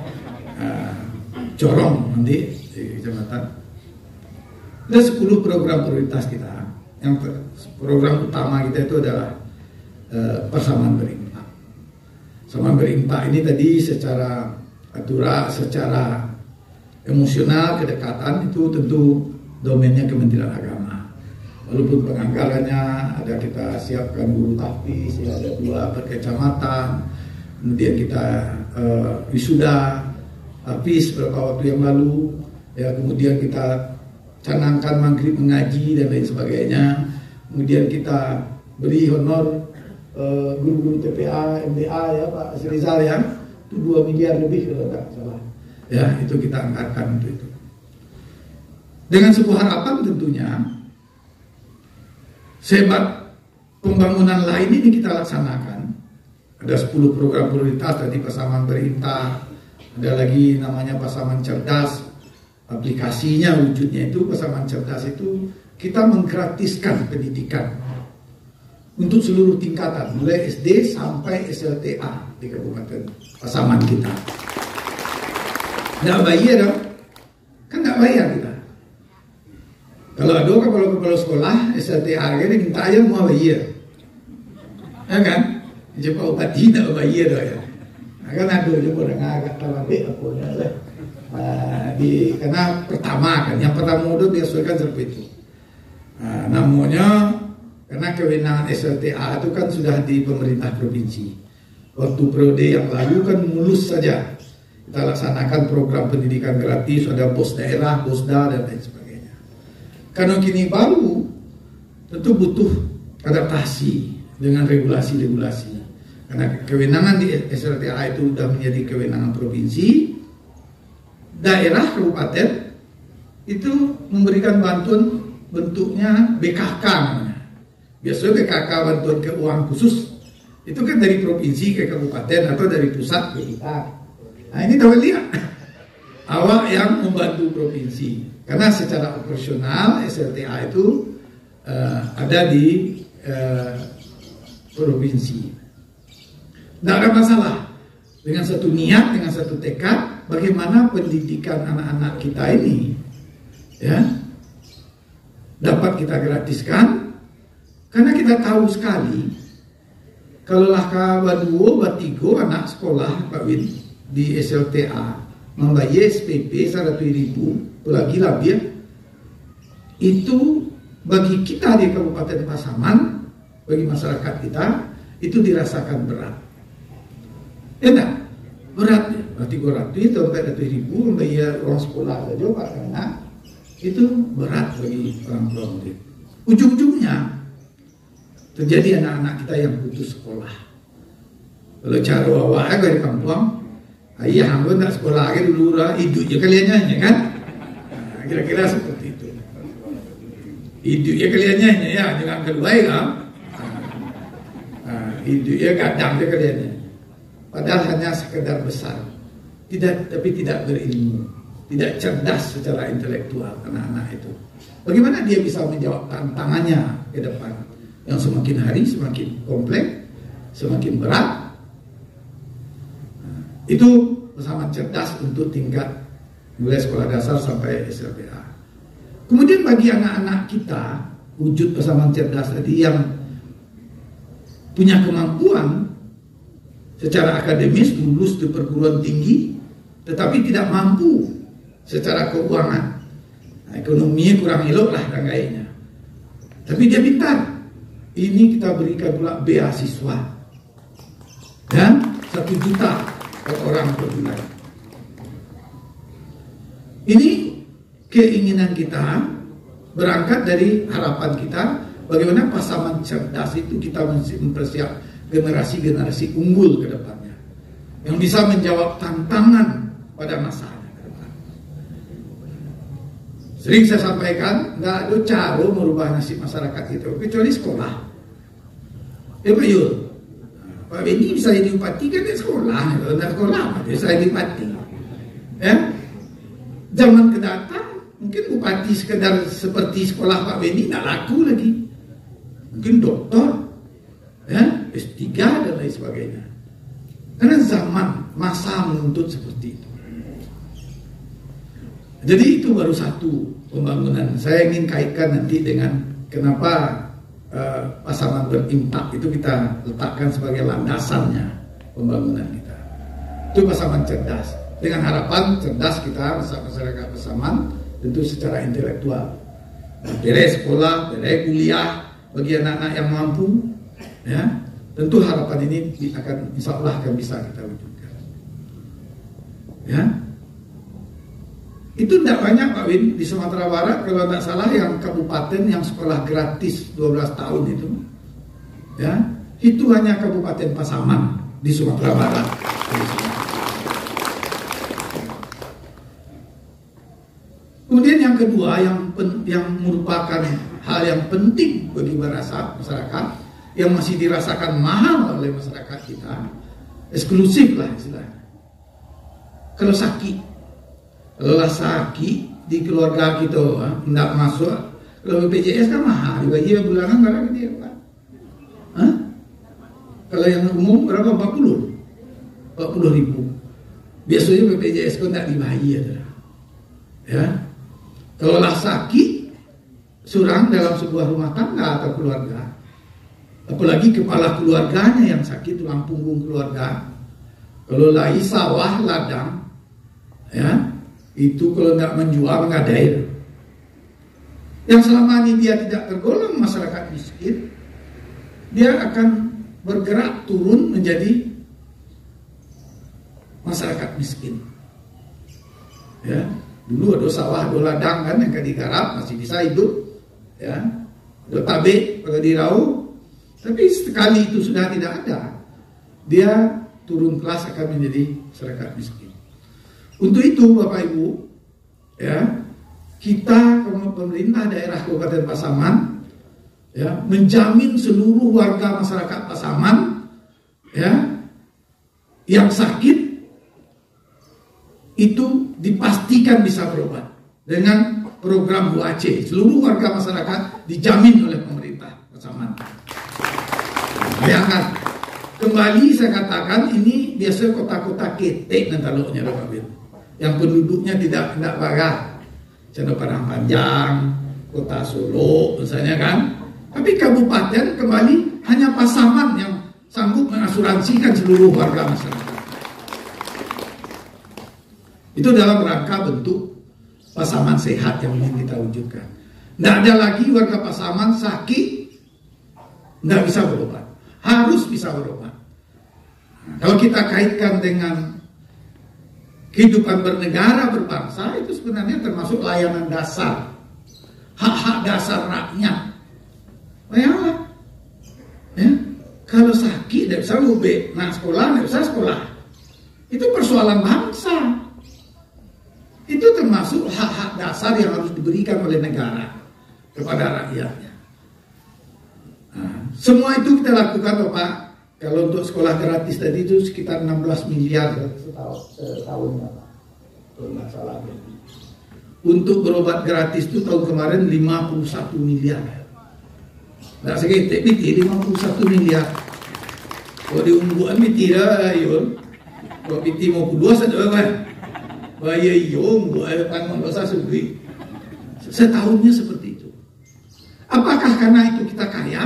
corong nanti di kecamatan. Ada 10 program prioritas kita. Yang program utama kita itu adalah Pasaman berintak. Pasaman berintak ini tadi secara aturan, secara emosional, kedekatan itu tentu domainnya Kementerian Agama. Walaupun penganggarannya ada kita siapkan guru tahfiz, ya, ada 2 per kecamatan, kemudian kita wisuda tahfiz beberapa waktu yang lalu, ya, kemudian kita canangkan maghrib mengaji dan lain sebagainya, kemudian kita beri honor guru-guru TPA, MDA, ya Pak Rizal, ya, itu 2 miliar lebih kalau tidak salah, ya, itu kita angkatkan untuk itu. Dengan sebuah harapan tentunya sebat pembangunan lain ini kita laksanakan. Ada 10 program prioritas tadi Pasaman berintak, ada lagi namanya Pasaman cerdas. Aplikasinya wujudnya itu Pasaman cerdas itu kita menggratiskan pendidikan untuk seluruh tingkatan mulai SD sampai SLTA di Kabupaten Pasaman kita. Nggak bayar dong, kan nggak bayar kita. Kalau ada kepala sekolah SLTA ini minta aja mau bayar, ya kan? Jika bupati nggak bayar dong ya. Nah, kan ada juga orang agak terlebih apa lah. Karena pertama kan, yang pertama itu biasakan seperti itu. Namanya karena kewenangan SLTA itu kan sudah di pemerintah provinsi. Waktu periode yang lalu kan mulus saja kita laksanakan program pendidikan gratis, ada pos daerah, posda dan lain sebagainya. Karena kini baru, tentu butuh adaptasi dengan regulasi-regulasi. Karena kewenangan di SLTA itu sudah menjadi kewenangan provinsi. Daerah kabupaten itu memberikan bantuan bentuknya BKK namanya. Biasanya BKK bantuan keuangan khusus itu kan dari provinsi ke kabupaten atau dari pusat ke kita. Nah ini dapat lihat awak yang membantu provinsi karena secara operasional SLTA itu ada di provinsi. Tidak ada masalah dengan satu niat, dengan satu tekad bagaimana pendidikan anak-anak kita ini, ya, dapat kita gratiskan, karena kita tahu sekali kalau lah baduo batigo anak sekolah Pak Win di SLTA membayar SPP 100.000 pelagi labia itu bagi kita di Kabupaten Pasaman, bagi masyarakat kita itu dirasakan berat. Enak berat ya, berarti 200 sampai 100.000 membayar uang sekolah saja Pak, karena itu berat bagi orang tua murid. Ujung-ujungnya terjadi anak-anak kita yang putus sekolah. Kalau cara awalnya dari kampung, ayah hamba tak sekolah lagi dulu lah, hidup je kalian nyanyi kan? Nah, kira-kira seperti itu. Hidup je kalian nyanyi ya, jangan kedua ya. Hidup je kadang je kalian nyanyi. Padahal hanya sekedar besar, tapi tidak berilmu, tidak cerdas secara intelektual anak-anak itu. Bagaimana dia bisa menjawab tantangannya ke depan yang semakin hari semakin kompleks, semakin berat? Itu Pasaman cerdas untuk tingkat mulai sekolah dasar sampai SLTA. Kemudian bagi anak-anak kita, wujud Pasaman cerdas tadi yang punya kemampuan secara akademis, lulus di perguruan tinggi, tetapi tidak mampu secara keuangan. Nah, ekonominya kurang elok lah dan kayaknya. Tapi dia pintar. Ini kita berikan pula beasiswa. Dan 1 juta per orang per bulan. Ini keinginan kita berangkat dari harapan kita bagaimana Pasaman cerdas itu kita mempersiap generasi-generasi unggul ke depannya yang bisa menjawab tantangan pada masanya ke depan. Sering saya sampaikan, nggak ada cara merubah nasib masyarakat itu kecuali sekolah. Ya Pak Yul, Pak Beni bisa jadi bupati kan dia sekolah, nggak sekolah bisa jadi bupati. Ya, zaman kedatang mungkin bupati sekedar seperti sekolah Pak Beni nggak laku lagi. Mungkin doktor, ya, S3 dan lain sebagainya. Karena zaman masa menuntut seperti itu. Jadi itu baru satu pembangunan. Saya ingin kaitkan nanti dengan kenapa Pasaman berimpak itu kita letakkan sebagai landasannya pembangunan kita. Itu Pasaman cerdas. Dengan harapan cerdas kita masyarakat Pasaman tentu secara intelektual. Beres sekolah, beres kuliah bagi anak-anak yang mampu, ya. Tentu harapan ini akan insya Allah akan bisa kita wujudkan. Ya. Itu tidak banyak Pak Win di Sumatera Barat, kalau tidak salah yang kabupaten yang sekolah gratis 12 tahun itu, ya, itu hanya Kabupaten Pasaman di Sumatera Barat. Kemudian yang kedua yang merupakan hal yang penting bagi masyarakat yang masih dirasakan mahal oleh masyarakat kita, eksklusif lah istilahnya. Kalau sakit di keluarga kita tidak masuk, kalau BPJS kan mahal, dibayar bulanan berapa dia Pak? Kalau yang umum berapa? 40.000. Biasanya BPJS kan tidak dibayar, ya. Kalau lah sakit surang dalam sebuah rumah tangga atau keluarga, apalagi kepala keluarganya yang sakit, tulang punggung keluarga, kalau lagi sawah ladang, ya, itu kalau nggak menjual nggak ada air. Yang selama ini dia tidak tergolong masyarakat miskin, dia akan bergerak turun menjadi masyarakat miskin. Ya, dulu ada sawah, ada ladang kan yang digarap masih bisa hidup, ya, ada tabe kalau dirau. Tapi sekali itu sudah tidak ada, dia turun kelas akan menjadi masyarakat miskin. Untuk itu Bapak Ibu, ya, kita pemerintah daerah Kabupaten Pasaman, ya, menjamin seluruh warga masyarakat Pasaman, ya, yang sakit itu dipastikan bisa berobat dengan program UAC. Seluruh warga masyarakat dijamin oleh pemerintah Pasaman. Bayangkan, kembali saya katakan ini biasa kota-kota ketek dan taluknya Bapak Ibu, yang penduduknya tidak bagah. Contoh Padang Panjang, kota Solo misalnya kan. Tapi kabupaten kembali hanya Pasaman yang sanggup mengasuransikan seluruh warga masyarakat. Itu dalam rangka bentuk Pasaman sehat yang ingin kita wujudkan. Tidak ada lagi warga Pasaman sakit tidak bisa berobat, harus bisa berobat. Nah, kalau kita kaitkan dengan kehidupan bernegara berbangsa, itu sebenarnya termasuk layanan dasar, hak-hak dasar rakyat. Bayanglah, ya, kalau sakit tidak bisa UB, nah sekolah tidak bisa sekolah. Itu persoalan bangsa. Itu termasuk hak-hak dasar yang harus diberikan oleh negara kepada rakyatnya. Nah, semua itu kita lakukan Bapak. Kalau untuk sekolah gratis tadi itu sekitar 16 miliar setahun Bapak. Kalau nggak salah. Untuk berobat gratis itu tahun kemarin 51 miliar. Nggak segitu, piti 51 miliar. Kalau diungguan piti dah, yul. Kalau piti mau kedua saja kan. Bayar yom, buat panggung dosa sendiri. Setahunnya seperti itu. Apakah karena itu kita kaya?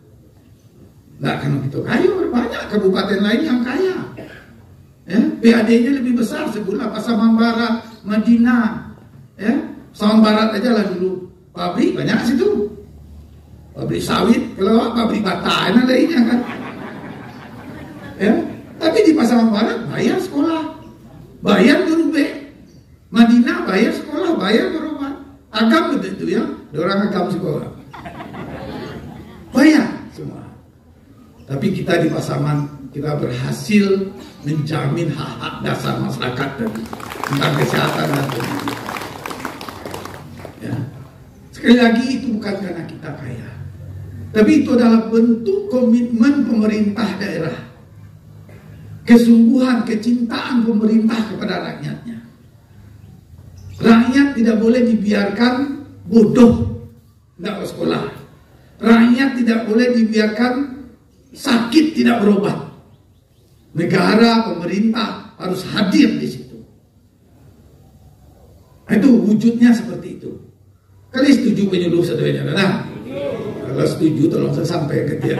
Nggak, karena kita kaya, banyak kabupaten lain yang kaya. Ya, PAD-nya lebih besar sebulan. Pasaman Barat, Madinah, ya, Pasaman Barat aja lah dulu. Pabrik banyak situ. Pabrik sawit, kalau pabrik bata, ada lainnya kan. Ya, tapi di Pasaman Barat bayar sekolah, bayar guru B. Madinah bayar sekolah, bayar berobat. Agam betul ya, orang agam sekolah. Bayar semua. Tapi kita di Pasaman, kita berhasil menjamin hak-hak dasar masyarakat tentang kesehatan dan pendidikan. Ya. Sekali lagi itu bukan karena kita kaya, tapi itu adalah bentuk komitmen pemerintah daerah, kesungguhan, kecintaan pemerintah kepada rakyatnya. Rakyat tidak boleh dibiarkan bodoh, tidak ke sekolah. Rakyat tidak boleh dibiarkan sakit, tidak berobat. Negara, pemerintah harus hadir di situ. Itu wujudnya seperti itu. Kali setuju penyuluh satunya, nah? Kalau setuju tolong saya sampai ke dia.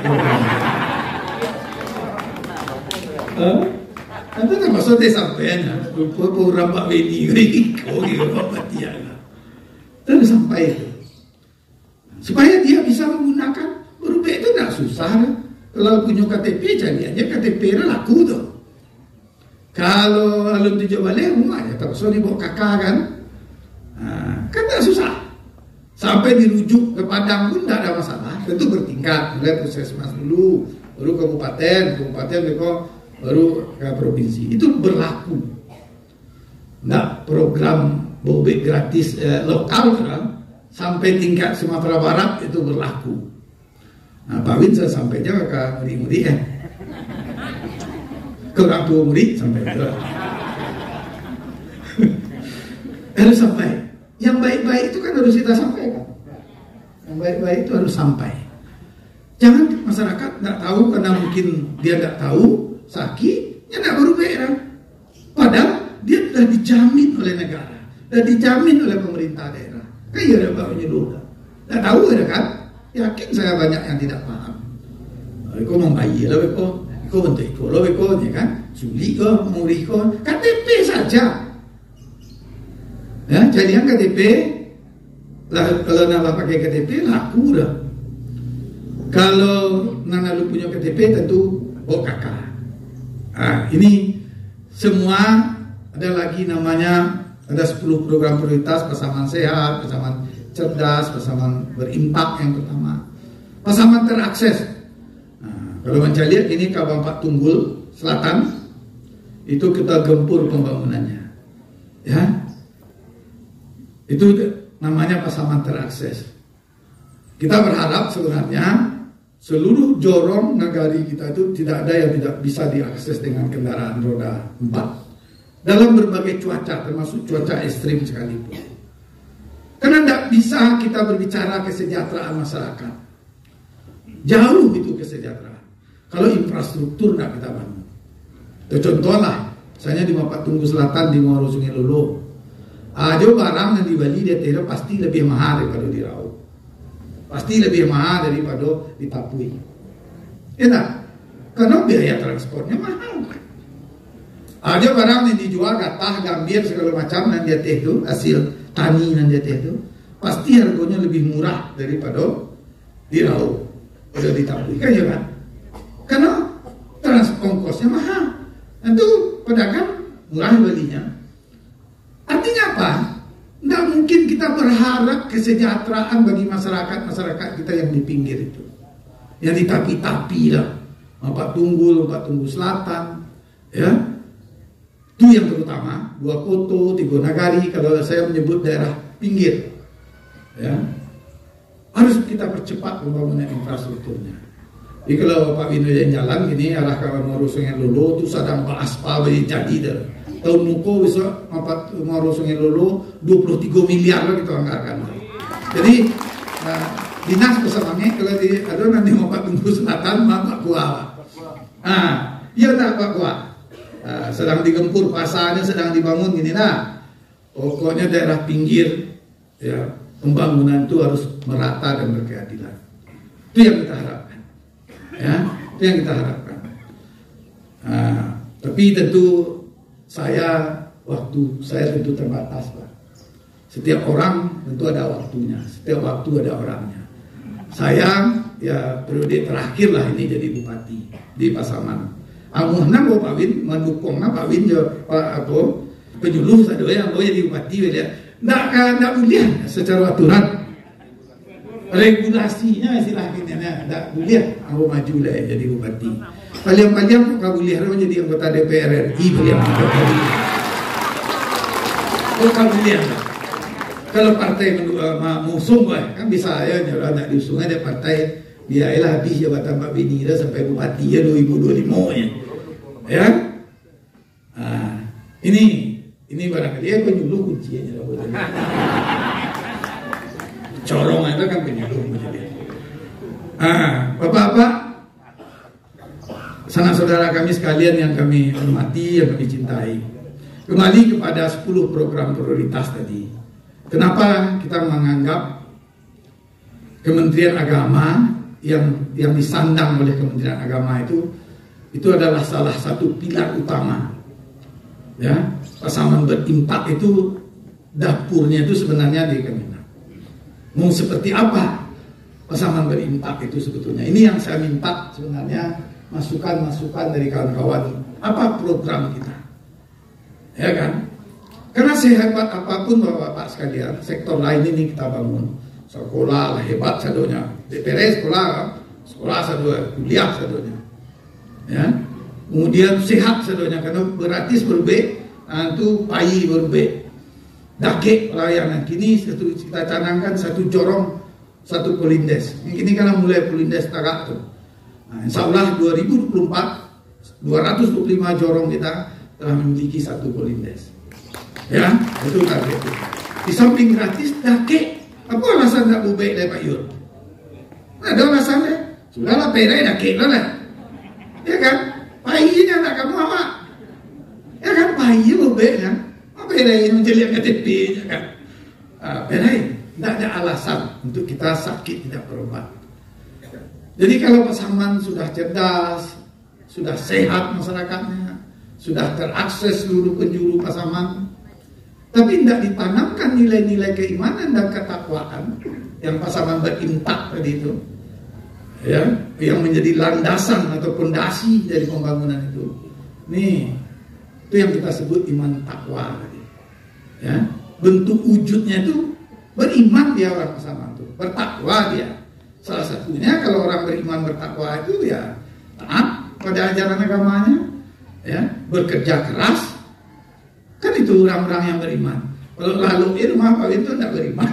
Nanti termasuk dia sampainya. Program Pak Beni, kau gitu Pak Tiana. Terus sampai itu. Supaya dia bisa menggunakan huruf itu tidak susah. Kalau punya KTP jadi aja KTP laku tuh. Kalau alun tujuh balik rumahnya terus dibawa kakak kan. Nah, kan tidak susah. Sampai dirujuk ke Padang pun tidak ada masalah. Tentu bertingkat. Mulai puskesmas dulu, baru kabupaten baru ke provinsi. Itu berlaku. Nah, program bobek gratis lokal kan, sampai tingkat Sumatera Barat itu berlaku. Nah, Pak Win saya sampainya ke murid-murid ke orang tua murid sampai itu. Harus sampai. Yang baik-baik itu kan harus kita sampaikan. Yang baik-baik itu harus sampai. Jangan masyarakat nggak tahu karena mungkin dia nggak tahu sakit, ya nggak berubah kan. Padahal dia sudah dijamin oleh negara, sudah dijamin oleh pemerintah daerah. Kayak ada Pak Penyuluh, nggak tahu ya kan? Yakin saya banyak yang tidak paham. Iko membayi lah, iko bentuk iko lo, ya kan? Suli ko, muri ko, KTP saja. Ya, jadikan KTP, lah, kalau nama pakai KTP laku dah. Kalau nana lu punya KTP tentu kakak. Nah, ini semua ada lagi namanya, ada 10 program prioritas Pasaman Sehat, Pasaman Cerdas, Pasaman Berimpak yang pertama, Pasaman Terakses. Nah, kalau Manca lihat ini Kabang Pak Tunggul Selatan, itu kita gempur pembangunannya, ya. Itu namanya Pasaman Terakses. Kita berharap sebenarnya seluruh jorong nagari kita itu tidak ada yang tidak bisa diakses dengan kendaraan roda 4 dalam berbagai cuaca, termasuk cuaca ekstrim sekalipun. Karena tidak bisa kita berbicara kesejahteraan masyarakat. Jauh itu kesejahteraan kalau infrastruktur tidak kita bangun. Contoh lah, misalnya di Mapak Tunggu Selatan di Muaro Sungai Lolo, Ajo barang yang di Bali dia tidak pasti lebih mahal daripada di Raub. Pasti lebih mahal daripada di Tapui. Enak. Karena biaya transportnya mahal. Ajo barang yang dijual gatah, gambir segala macam dan dia itu hasil tani dan dia itu pasti harganya lebih murah daripada di Raub. Udah di Tapui kan ya kan? Karena ongkosnya mahal. Itu pedagang murah belinya. Artinya apa? Tidak mungkin kita berharap kesejahteraan bagi masyarakat kita yang di pinggir itu, yang di tapi-tapi lah, Pak Tunggul Selatan, ya. Itu yang terutama. Dua Koto, Tigo Nagari, kalau saya menyebut daerah pinggir, ya, harus kita percepat pembangunan infrastrukturnya. Jadi kalau Pak Wino yang jalan gini arah ke Muaro Sungai Lolo itu sedang aspal jadi dah. Tahun muko bisa Muaro Sungai Lolo 23 miliar lah kita anggarkan. Jadi dinas pesanannya kalau ada nanti mau Pak Tunggu Selatan Pak Kuah. Iya tak Pak Kuah. Sedang digempur pasarnya sedang dibangun gini nah. Pokoknya daerah pinggir ya pembangunan itu harus merata dan berkeadilan. Itu yang kita harapkan. Ya, itu yang kita harapkan. Tapi tentu waktu saya tentu terbatas, Pak. Setiap orang tentu ada waktunya, setiap waktu ada orangnya. Saya ya periode terakhir lah ini jadi bupati di Pasaman. Amuhna Pak Win mendukungnya Pak Win Pak penyuluh saya yang jadi bupati ya. Nggak boleh secara aturan. Regulasinya istilahnya tidak boleh aku maju lah jadi bupati. Paling-paling kau boleh jadi anggota DPR RI boleh. Kau boleh. Kalau partai mengusung kan bisa ya nyala nak diusung ada partai biarlah habis jabatan Pak Beni dah sampai bupati ya 2025 ya. Ini barangkali aku nyuluh kuncinya corong itu kan penyuluh menjadi. Bapak-bapak, sanak saudara kami sekalian yang kami hormati, yang kami cintai. Kembali kepada 10 program prioritas tadi. Kenapa kita menganggap Kementerian Agama yang disandang oleh Kementerian Agama itu adalah salah satu pilar utama. Ya, Pasaman berimpak itu dapurnya itu sebenarnya di Kementerian. Mau seperti apa Pasaman berimpak itu sebetulnya? Ini yang saya minta sebenarnya masukan-masukan dari kawan-kawan. Apa program kita? Ya kan? Karena sehebat apapun Bapak-bapak sekalian, sektor lain ini kita bangun. Sekolah lah hebat sadonya. DPR sekolah sadonya, kuliah sadonya. Ya. Kemudian sehat sadonya karena gratis berbe, itu payi berbe. Dake pelayanan kini kita canangkan satu jorong satu polindes. Ini karena mulai polindes tagak tuh. Insya Allah 2024 225 jorong kita telah memiliki satu polindes. Ya, itu target. Di samping gratis dake. Apa alasan tak bubek dari Pak Yur? Ada alasannya. Sudahlah pedai dake lah. Ya kan? Payinya tak kamu apa? Ya kan payi bubek kan? Pedai menjeliak KTP kan? Pedai tidak ada alasan untuk kita sakit tidak berobat. Jadi kalau Pasaman sudah cerdas, sudah sehat masyarakatnya, sudah terakses seluruh penjuru Pasaman, tapi tidak ditanamkan nilai-nilai keimanan dan ketakwaan yang Pasaman berimpak tadi itu, ya, yang menjadi landasan atau pondasi dari pembangunan itu. Itu yang kita sebut iman takwa. Ya, bentuk wujudnya itu beriman dia orang Pasaman itu, bertakwa dia. Salah satunya kalau orang beriman bertakwa itu ya taat pada ajaran agamanya, ya, bekerja keras. Kan itu orang-orang yang beriman. Kalau lalu itu Pak itu tidak beriman,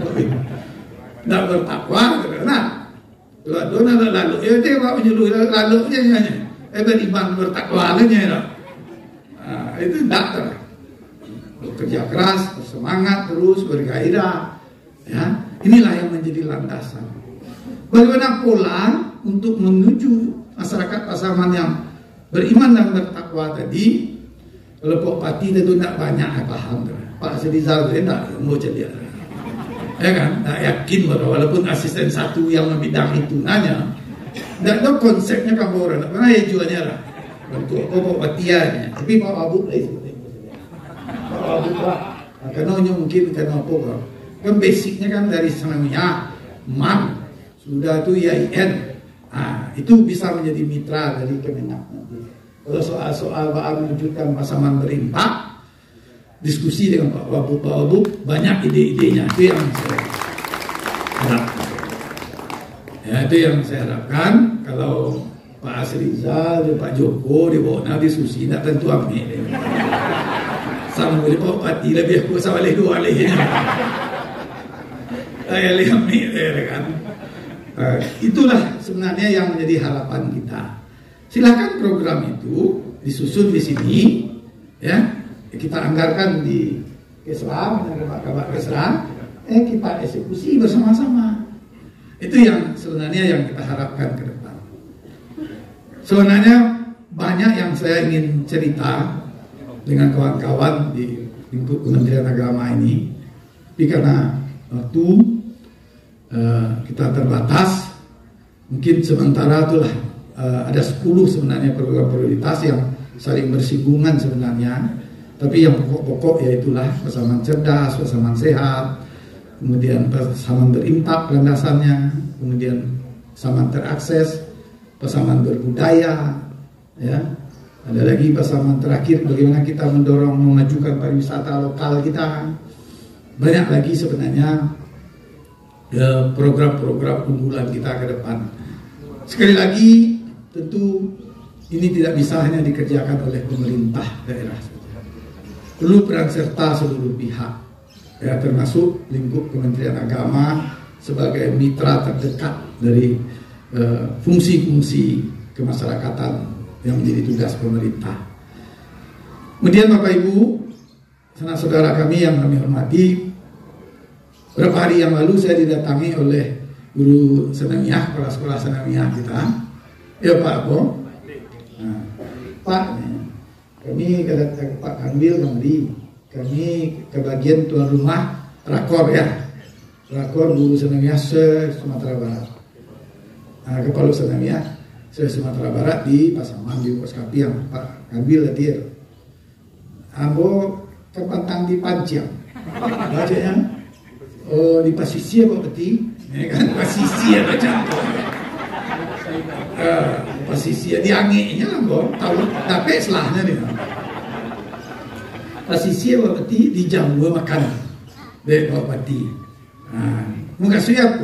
tidak bertakwa, nah, dua lalu itu Pak menyuruh lalunya beriman bertakwa aja, itu tidak. Bekerja keras, bersemangat terus, bergairah, ya, inilah yang menjadi landasan. Bagaimana pola untuk menuju masyarakat Pasaman yang beriman dan bertakwa tadi? Kalau Pak Pati itu tidak banyak paham. Pak Rizal itu enggak mau jadi ya kan, nah, yakin bahwa walaupun asisten satu yang membidang itu nanya, dan itu konsepnya kamu orang, karena ya jualnya lah, untuk pokok batiannya, tapi Pak Wabuk lah itu, Pak Wabuk lah, karena mungkin karena apa kan basicnya kan dari sananya, MAM, sudah tuh IAIN, nah, itu bisa menjadi mitra dari Kemenak nanti. Kalau soal-soal mewujudkan pasaman berimpak, diskusi dengan Pak Wabuk banyak ide-idenya, itu yang saya harapkan. Ya, itu yang saya harapkan. Kalau Pak Rizal dan Pak Joko dibawa diskusi, tidak tentu ambil. Sama boleh Pak Pati lebih aku sama leh dua lehnya. Saya lihat ambil kan. Itulah sebenarnya yang menjadi harapan kita. Silakan program itu disusun di sini, ya. Kita anggarkan di Kesra, Kabar Kesra, kita eksekusi bersama-sama. Itu yang sebenarnya yang kita harapkan ke depan. Sebenarnya banyak yang saya ingin cerita dengan kawan-kawan di lingkup Kementerian Agama ini, tapi karena waktu kita terbatas, mungkin sementara itulah ada 10 sebenarnya program prioritas yang saling bersinggungan sebenarnya. Tapi yang pokok-pokok yaitulah pasaman cerdas, pasaman sehat, kemudian pasaman berimpak landasannya, kemudian pasaman terakses, pasaman berbudaya, ya. Ada lagi pasaman terakhir bagaimana kita mendorong memajukan pariwisata lokal kita. Banyak lagi sebenarnya program-program unggulan kita ke depan. Sekali lagi tentu ini tidak bisa hanya dikerjakan oleh pemerintah daerah. Perlu peran serta seluruh pihak, ya, termasuk lingkup Kementerian Agama sebagai mitra terdekat dari fungsi-fungsi kemasyarakatan yang menjadi tugas pemerintah. Kemudian Bapak Ibu, saudara kami yang kami hormati, beberapa hari yang lalu saya didatangi oleh guru senamiah, kepala sekolah senamiah kita. Ya Pak Bo, nah, Pak, kami kata Pak Kanwil kami kebagian tuan rumah rakor ya, rakor guru senamiah se-Sumatera Barat. Nah, kepala senamiah se-Sumatera Barat di Pasaman di Poskapi yang Pak Kanwil hadir. Ambo kepantang di Panciang, bacanya di Pasisi apa peti, ya kan Pasisi apa campur. Pasisi di angenya lah Bo, tahu tapi selahnya nih. Pasisi apa peti di jamu makan deh Pak Pati. Nah, muka siap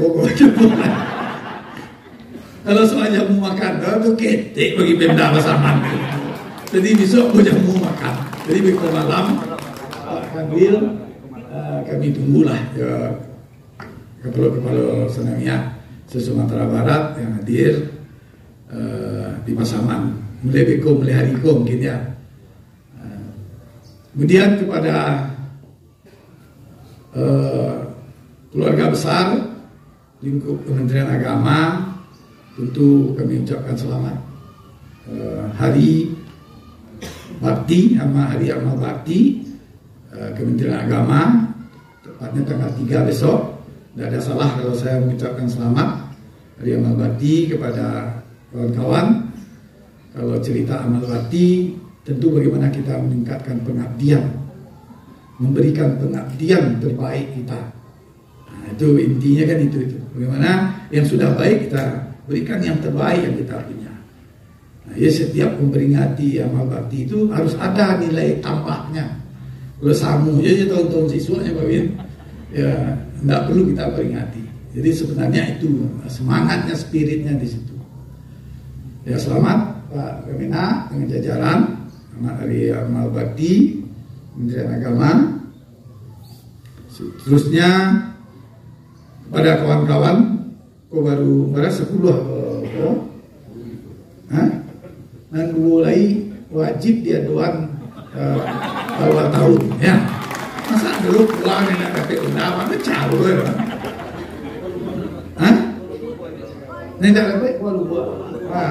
kalau soal jamu makan, itu ketek bagi Pemda Pasaman. Jadi besok mau jamu makan. Jadi besok malam Pak Kanwil kami tunggulah ya, kepala senamiah se-Sumatera Barat yang hadir di Pasaman. Mulai beko, mulai hari ko mungkin ya. Kemudian kepada keluarga besar lingkup Kementerian Agama, tentu kami ucapkan selamat Hari Bakti sama Hari Amal Bakti Kementerian Agama, tepatnya tanggal 3 besok. Tidak ada salah kalau saya mengucapkan selamat Hari Amal Bakti kepada kawan-kawan. Kalau cerita amal bakti, tentu bagaimana kita meningkatkan pengabdian, memberikan pengabdian terbaik kita. Nah, itu intinya kan itu. Bagaimana yang sudah baik kita berikan yang terbaik yang kita punya. Nah, ya setiap memperingati amal bakti itu harus ada nilai tambahnya. Kalau samu ya tahun-tahun siswanya Pak Win, ya tidak perlu kita peringati. Jadi sebenarnya itu semangatnya, spiritnya di situ. Ya selamat Pak Kemenak dengan jajaran Hari Amal Bakti Kementerian Agama. Seterusnya kepada kawan-kawan, kok baru 10 dan mulai wajib diaduan awal tahun ya. Masa dulu pulang dengan KPU nama caur ya. Nih tak dapat lupa.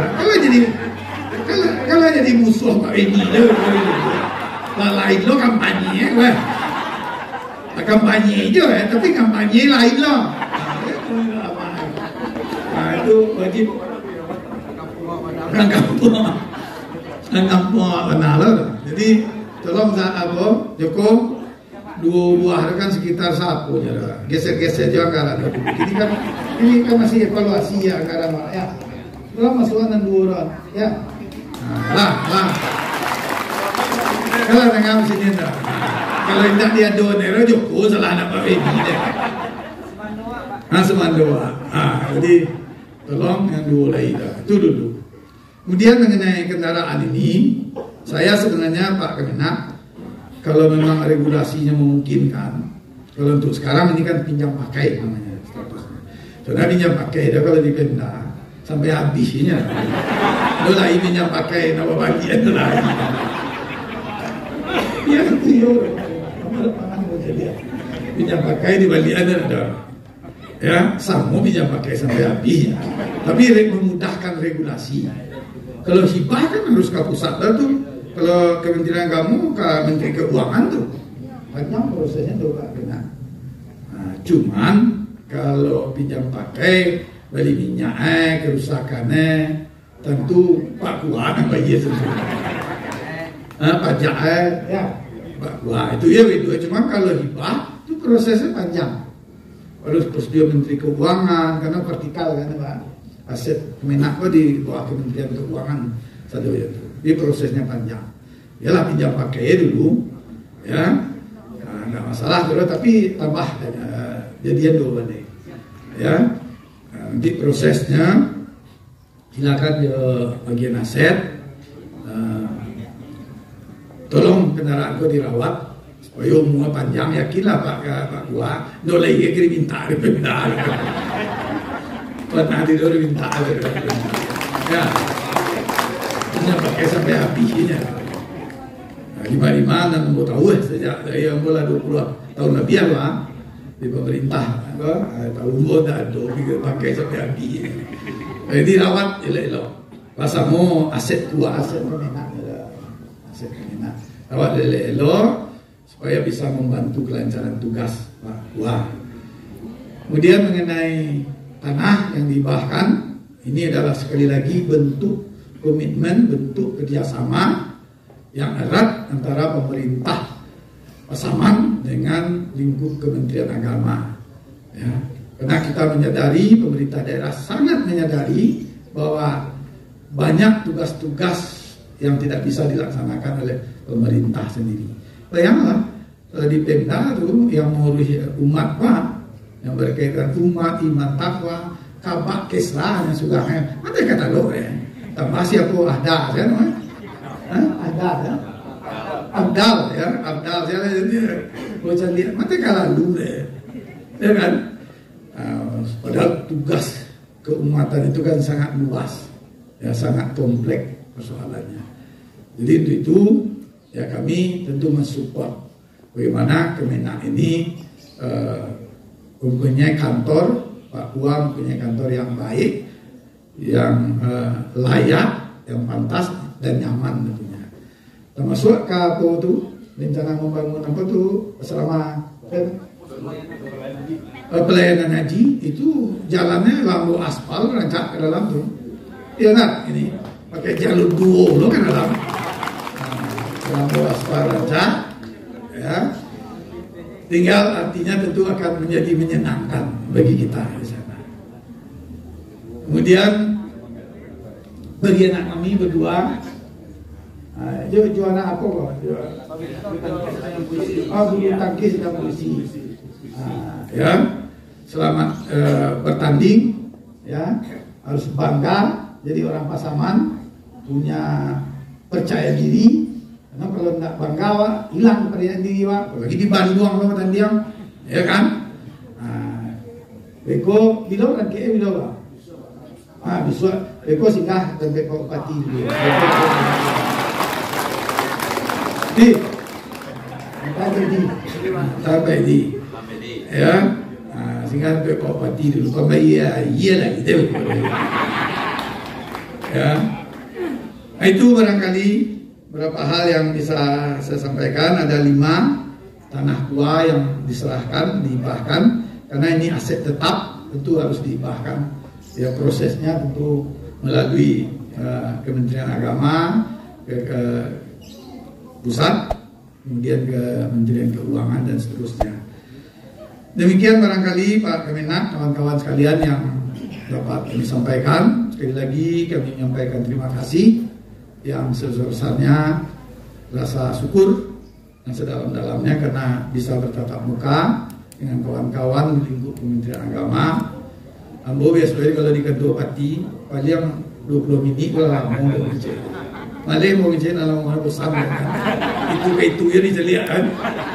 Kalau jadi musuh Pak Edi lo, lain lo kampanye, kampanye aja ya, tapi kampanye lain lah. Nah, itu wajib orang kampung benar lah. Jadi tolong Joko dua buah kan sekitar sapu ya, geser-geser juga anggaran. Ini kan masih evaluasi ya anggaran ya. Tolong masukan dua orang ya. Lah. Kalau dengan sini dah. Kalau tidak dia donor Joko salah nak apa ini deh. Semandoa. Jadi tolong yang dua lagi dah. Itu dulu. Kemudian mengenai kendaraan ini, saya sebenarnya Pak Kemenak, kalau memang regulasinya memungkinkan, kalau untuk sekarang ini kan pinjam pakai namanya statusnya. Soalnya pinjam pakai, dia kalau di Pemda sampai habisnya. Lo lagi pinjam pakai, nama bagian lagi. Ya itu pinjam pakai di balian ada. Ya, sama pinjam pakai sampai habisnya. Tapi memudahkan regulasi. Kalau hibah kan harus ke pusat tuh. Kalau Kementerian Agama ke Menteri Keuangan tuh panjang prosesnya tuh Pak Kena. Cuman kalau pinjam pakai beli minyak kerusakannya tentu Pak Kuah yang bayar sendiri. Pajak ya Pak Kuah itu ya itu. Cuma kalau hibah itu prosesnya panjang. Harus prosedur Menteri Keuangan karena vertikal kan Pak. Aset Kemenak di bawah Kementerian Keuangan satu ya. Jadi prosesnya panjang. Yalah pinjam pakai dulu, ya, nggak masalah dulu. Tapi tambah jadian dulu nih, ya. Nanti prosesnya silakan di bagian aset. Tolong kendaraan kau dirawat supaya umurnya panjang. Yakinlah Pak Gua, dolai ya kirim minta di Pemda. Nanti dulu minta ya pinjam pakai sampai habisnya. Lima dan mau tahu sejak dari yang bola 20 tahun lebih lah di pemerintah tahu bola ada pakai sampai habis. Jadi rawat elok. Pasamu aset kuat aset Kemenak rawat elok supaya bisa membantu kelancaran tugas Pak Wah. Kemudian mengenai tanah yang dihibahkan, ini adalah sekali lagi bentuk komitmen, bentuk kerjasama yang erat antara pemerintah Pasaman dengan lingkup Kementerian Agama. Ya. Karena kita menyadari, pemerintah daerah sangat menyadari bahwa banyak tugas-tugas yang tidak bisa dilaksanakan oleh pemerintah sendiri. Bayanglah, di Pemda itu yang mengurus umat Pak, yang berkaitan umat, iman, takwa, kabak, kesrah, yang sudah ada kata lo ya. Tambah siapa ada kan? Ada ya. Abdal saya jadi bocah lihat mata kalah lu deh. Ya kan? Padahal tugas keumatan itu kan sangat luas. Ya sangat kompleks persoalannya. Jadi untuk itu ya kami tentu mensupport bagaimana Kemenak ini mempunyai kantor, Pak Kuam mempunyai kantor yang baik, yang layak, yang pantas dan nyaman tentunya. Termasuk ke apa itu rencana membangun apa tuh selama pelayanan haji itu jalannya lampu aspal rancak ke dalam tuh. Iya nak ini pakai jalur duo lo ke dalam. Lampu aspal rancak ya. Tinggal artinya tentu akan menjadi menyenangkan bagi kita di sana. Kemudian bagi anak kami berdua, juara apa kok? Bulu tangkis dan polisi. Ya, selamat bertanding. Ya, harus bangga jadi orang Pasaman, punya percaya diri. Karena kalau tidak bangga, hilang kepercayaan diri, apalagi di Bandung sama tanding, ya kan? Beko bilang kan ke bilang, bisa Beko singgah dan Beko Pati dulu. Sampai di, ya, singgah Beko Pati dulu. Sampai iya lagi deh. Ya, itu barangkali beberapa hal yang bisa saya sampaikan. Ada 5 tanah tua yang diserahkan, dihibahkan, karena ini aset tetap, tentu harus dihibahkan. Ya, prosesnya tentu melalui Kementerian Agama ke pusat, kemudian ke Kementerian Keuangan dan seterusnya. Demikian barangkali Pak Kemenak, kawan-kawan sekalian yang dapat kami sampaikan. Sekali lagi kami menyampaikan terima kasih yang sebesar-besarnya, rasa syukur yang sedalam-dalamnya karena bisa bertatap muka dengan kawan-kawan di lingkup Kementerian Agama. Ambo biasanya kalau di ketua parti paling 20 menit lah mau ngecek. Malah mau ngecek dalam mau bosan itu ya dilihat kan.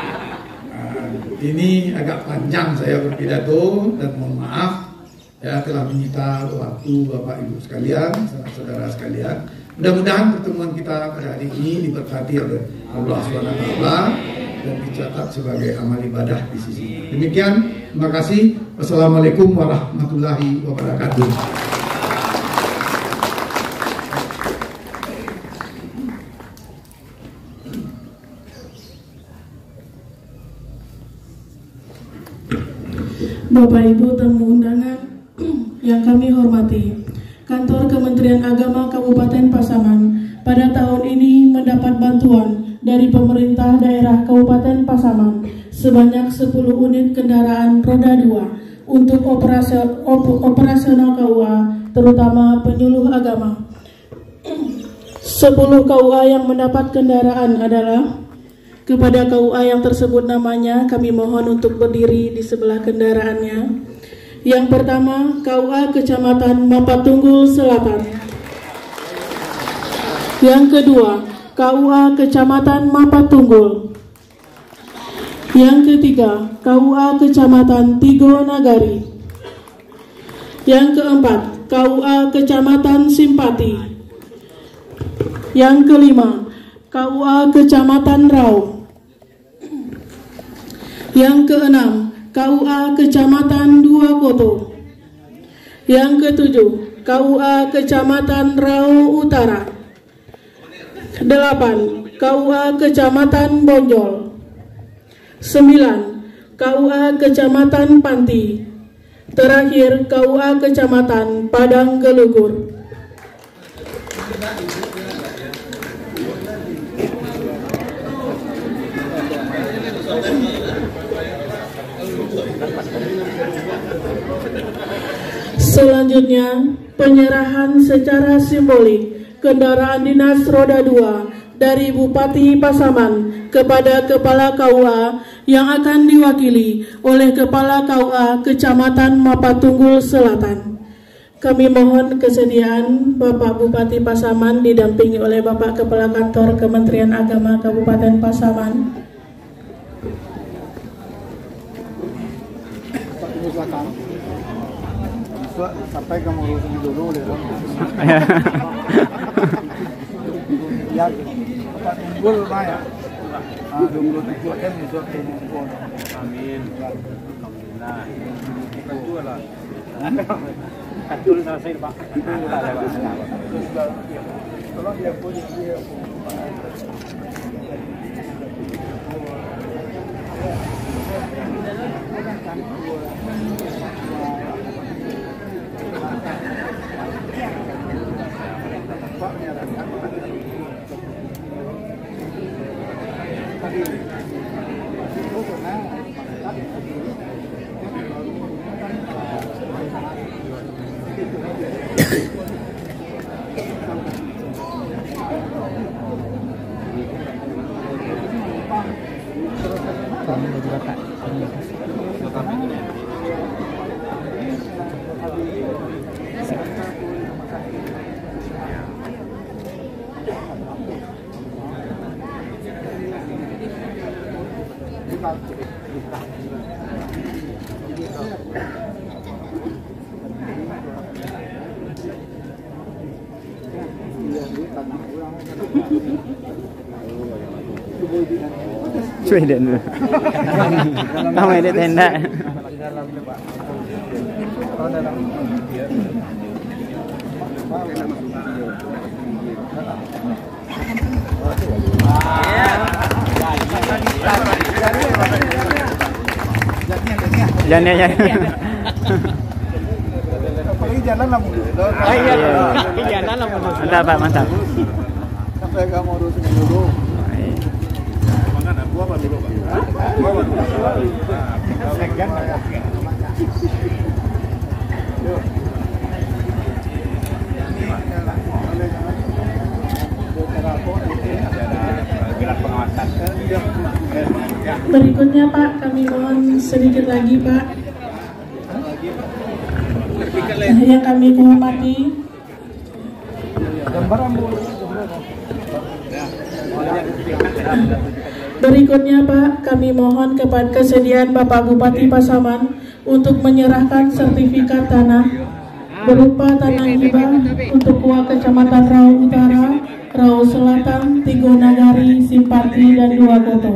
Ini agak panjang saya berpidato dan mohon maaf ya telah menyita waktu Bapak Ibu sekalian, saudara sekalian. Mudah-mudahan pertemuan kita pada hari ini diberkati oleh Allah SWT dan dicatat sebagai amal ibadah di sisi. Demikian, terima kasih. Wassalamualaikum warahmatullahi wabarakatuh. Bapak Ibu tamu undangan yang kami hormati, Kantor Kementerian Agama Kabupaten Pasaman pada tahun ini mendapat bantuan dari pemerintah daerah Kabupaten Pasaman sebanyak 10 unit kendaraan roda 2 untuk operasional KUA, terutama penyuluh agama. 10 KUA yang mendapat kendaraan adalah: kepada KUA yang tersebut namanya, kami mohon untuk berdiri di sebelah kendaraannya. Yang pertama, KUA Kecamatan Mapatunggul Selatan. Yang kedua, KUA Kecamatan Mapatunggul. Yang ketiga, KUA Kecamatan Tigo Nagari. Yang keempat, KUA Kecamatan Simpati. Yang kelima, KUA Kecamatan Rau. Yang keenam, KUA Kecamatan Dua Koto. Yang ketujuh, KUA Kecamatan Rau Utara. 8. KUA Kecamatan Bonjol. 9. KUA Kecamatan Panti. Terakhir, KUA Kecamatan Padang Gelugur. Selanjutnya, penyerahan secara simbolik kendaraan dinas roda 2 dari Bupati Pasaman kepada Kepala KUA yang akan diwakili oleh Kepala KUA Kecamatan Mapatunggul Selatan. Kami mohon kesediaan Bapak Bupati Pasaman didampingi oleh Bapak Kepala Kantor Kementerian Agama Kabupaten Pasaman. Sampai kamu urusin dulu deh dong. Ya, Pak Tunggul ya. Tunggul itu kan besok ini. Amin. Alhamdulillah. Kita jual lah. Katul selesai Pak. Tolong dia punya dia. Sweden. Kamu ada tenda. Jangan. Apalagi jalan lah mulu. Oh iya, jalan lah mulu. Mantap Pak, mantap. Sampai kamu urusin dulu. Gua apa dulu, Pak? Gua apa dulu? Segan. Yuk. Berikutnya Pak, kami mohon sedikit lagi Pak. Yang kami hormati, berikutnya Pak, kami mohon kepada kesediaan Bapak Bupati Pasaman untuk menyerahkan sertifikat tanah berupa tanah hibah untuk Kua Kecamatan Rau Utara, Rau Selatan, Tigo Nagari, Simpati, dan Dua Koto.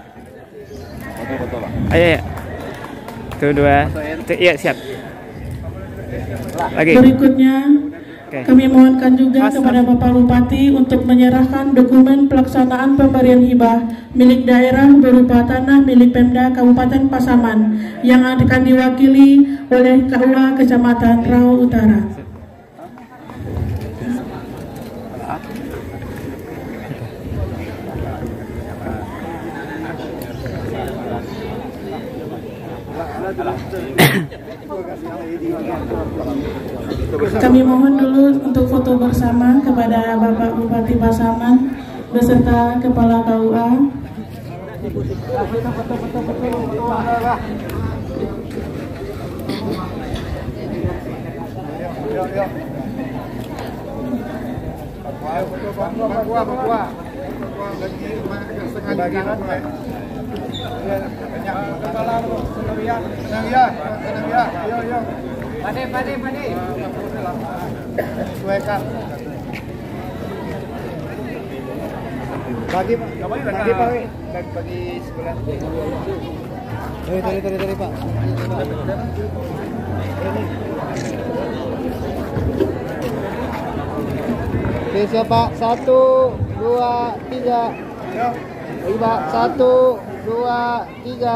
Ayo. Tuh dua. Iya siap. Lagi. Berikutnya Oke. kami mohonkan juga kepada Bapak Bupati untuk menyerahkan dokumen pelaksanaan pemberian hibah milik daerah berupa tanah milik Pemda Kabupaten Pasaman yang akan diwakili oleh KUA Kecamatan Rau Utara. Kami mohon dulu untuk foto bersama kepada Bapak Bupati Pasaman beserta Kepala KUA. Pade. Sesuaikan. Bagi Pak. Bagi sebelah. Tadi Pak. Oke, siapa? 1, 2, 3. Ayo Pak, 1, 2, 3.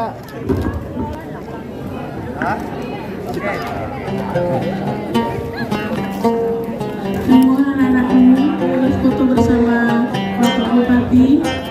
Semua anak-anak ini boleh foto bersama Bapak Bupati.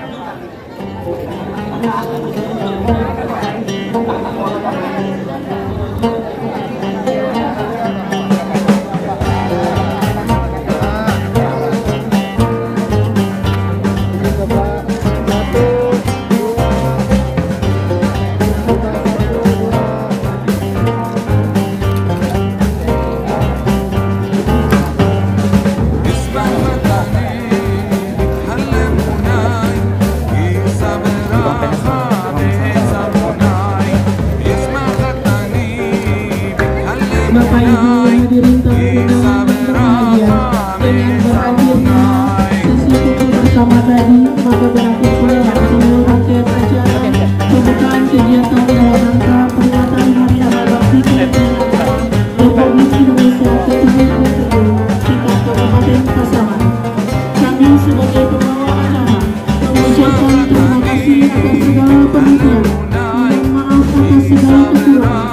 Bapak Ibu hadirin tamu undangan berbahagia, dengan berakhirnya sesi foto bersama tadi, maka berakhir pula seluruh rangkaian acara pembukaan kegiatan dalam rangka peringatan Hari Abad Bakti Kenegaraan Republik Indonesia ke-77 tingkat Kabupaten Pasaman. Kami sebagai pembawa acara mengucapkan terima kasih atas segala perhatian, mohon maaf atas segala kekurangan.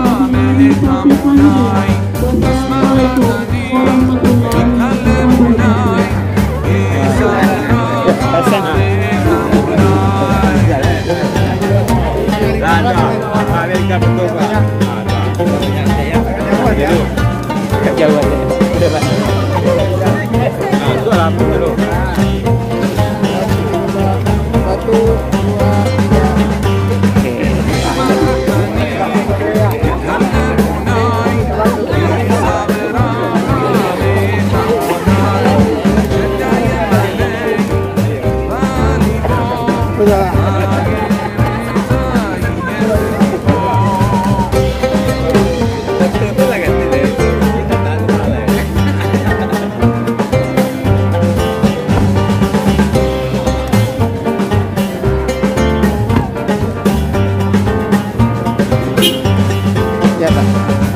Wassalamualaikum warahmatullahi Ya, Pak.